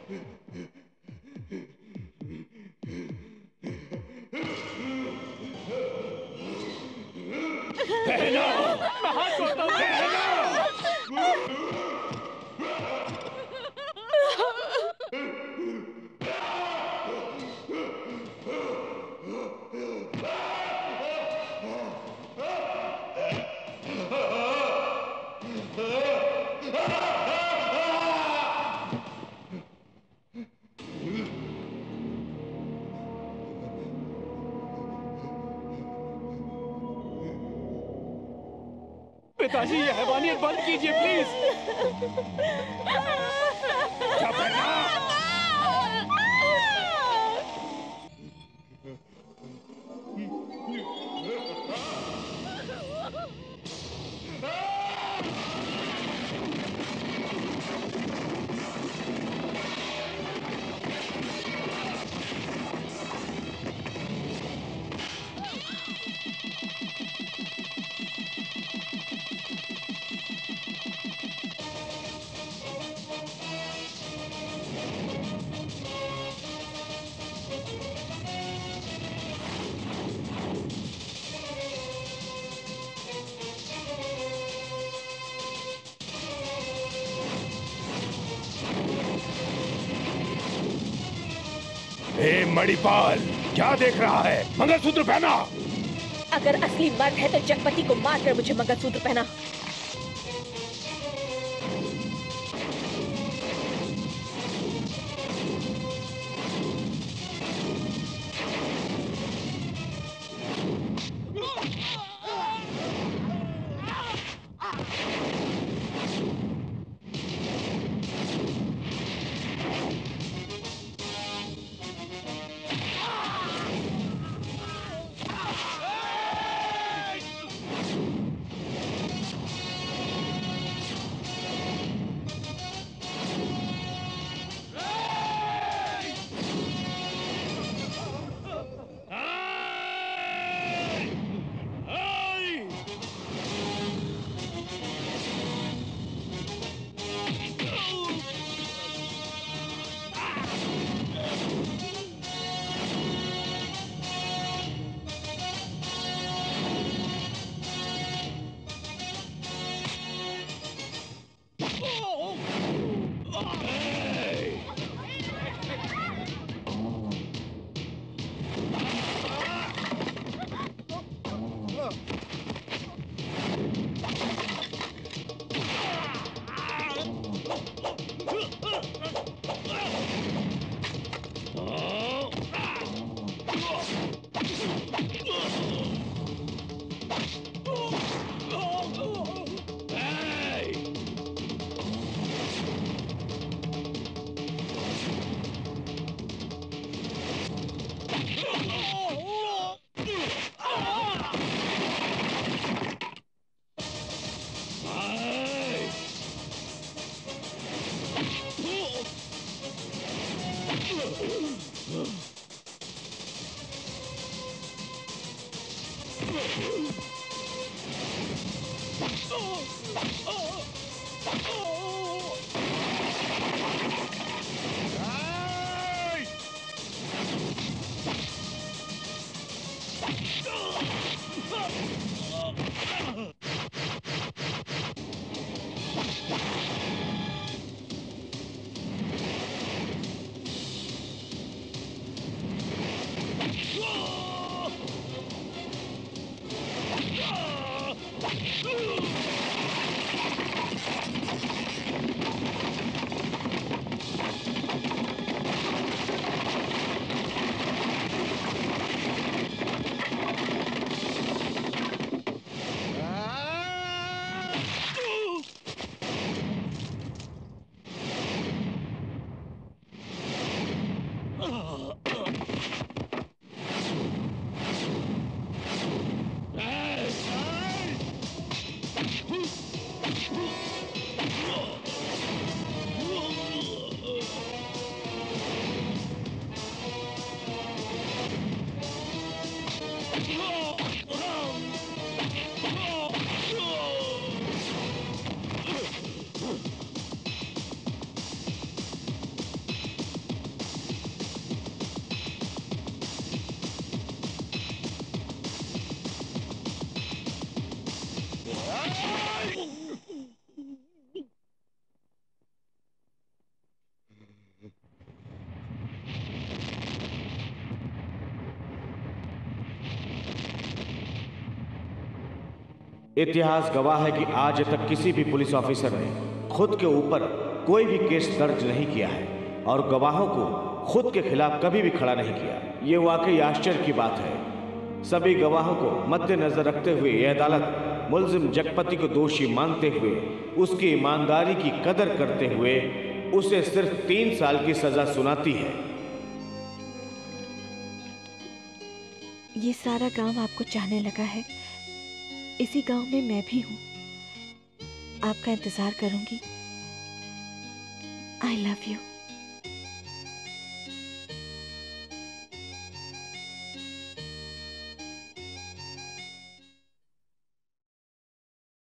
बहना, मैं हाथ जोड़ता हूँ। पिताजी, ये हैवानियत बंद कीजिए प्लीज। ए मणिपाल, क्या देख रहा है? मंगलसूत्र पहना। अगर असली मर्द है तो जगपति को मारकर मुझे मंगलसूत्र पहना। इतिहास गवाह है कि आज तक किसी भी पुलिस ऑफिसर ने खुद के ऊपर कोई भी केस दर्ज नहीं किया है और गवाहों को खुद के खिलाफ कभी भी खड़ा नहीं किया। ये वाकई आश्चर्य की बात है। सभी गवाहों को मद्देनजर रखते हुए यह अदालत मुलजिम जगपति को दोषी मानते हुए उसकी ईमानदारी की कदर करते हुए उसे सिर्फ तीन साल की सजा सुनाती है। ये सारा गांव आपको चाहने लगा है। इसी गांव में मैं भी हूँ। आपका इंतजार करूंगी। I love you.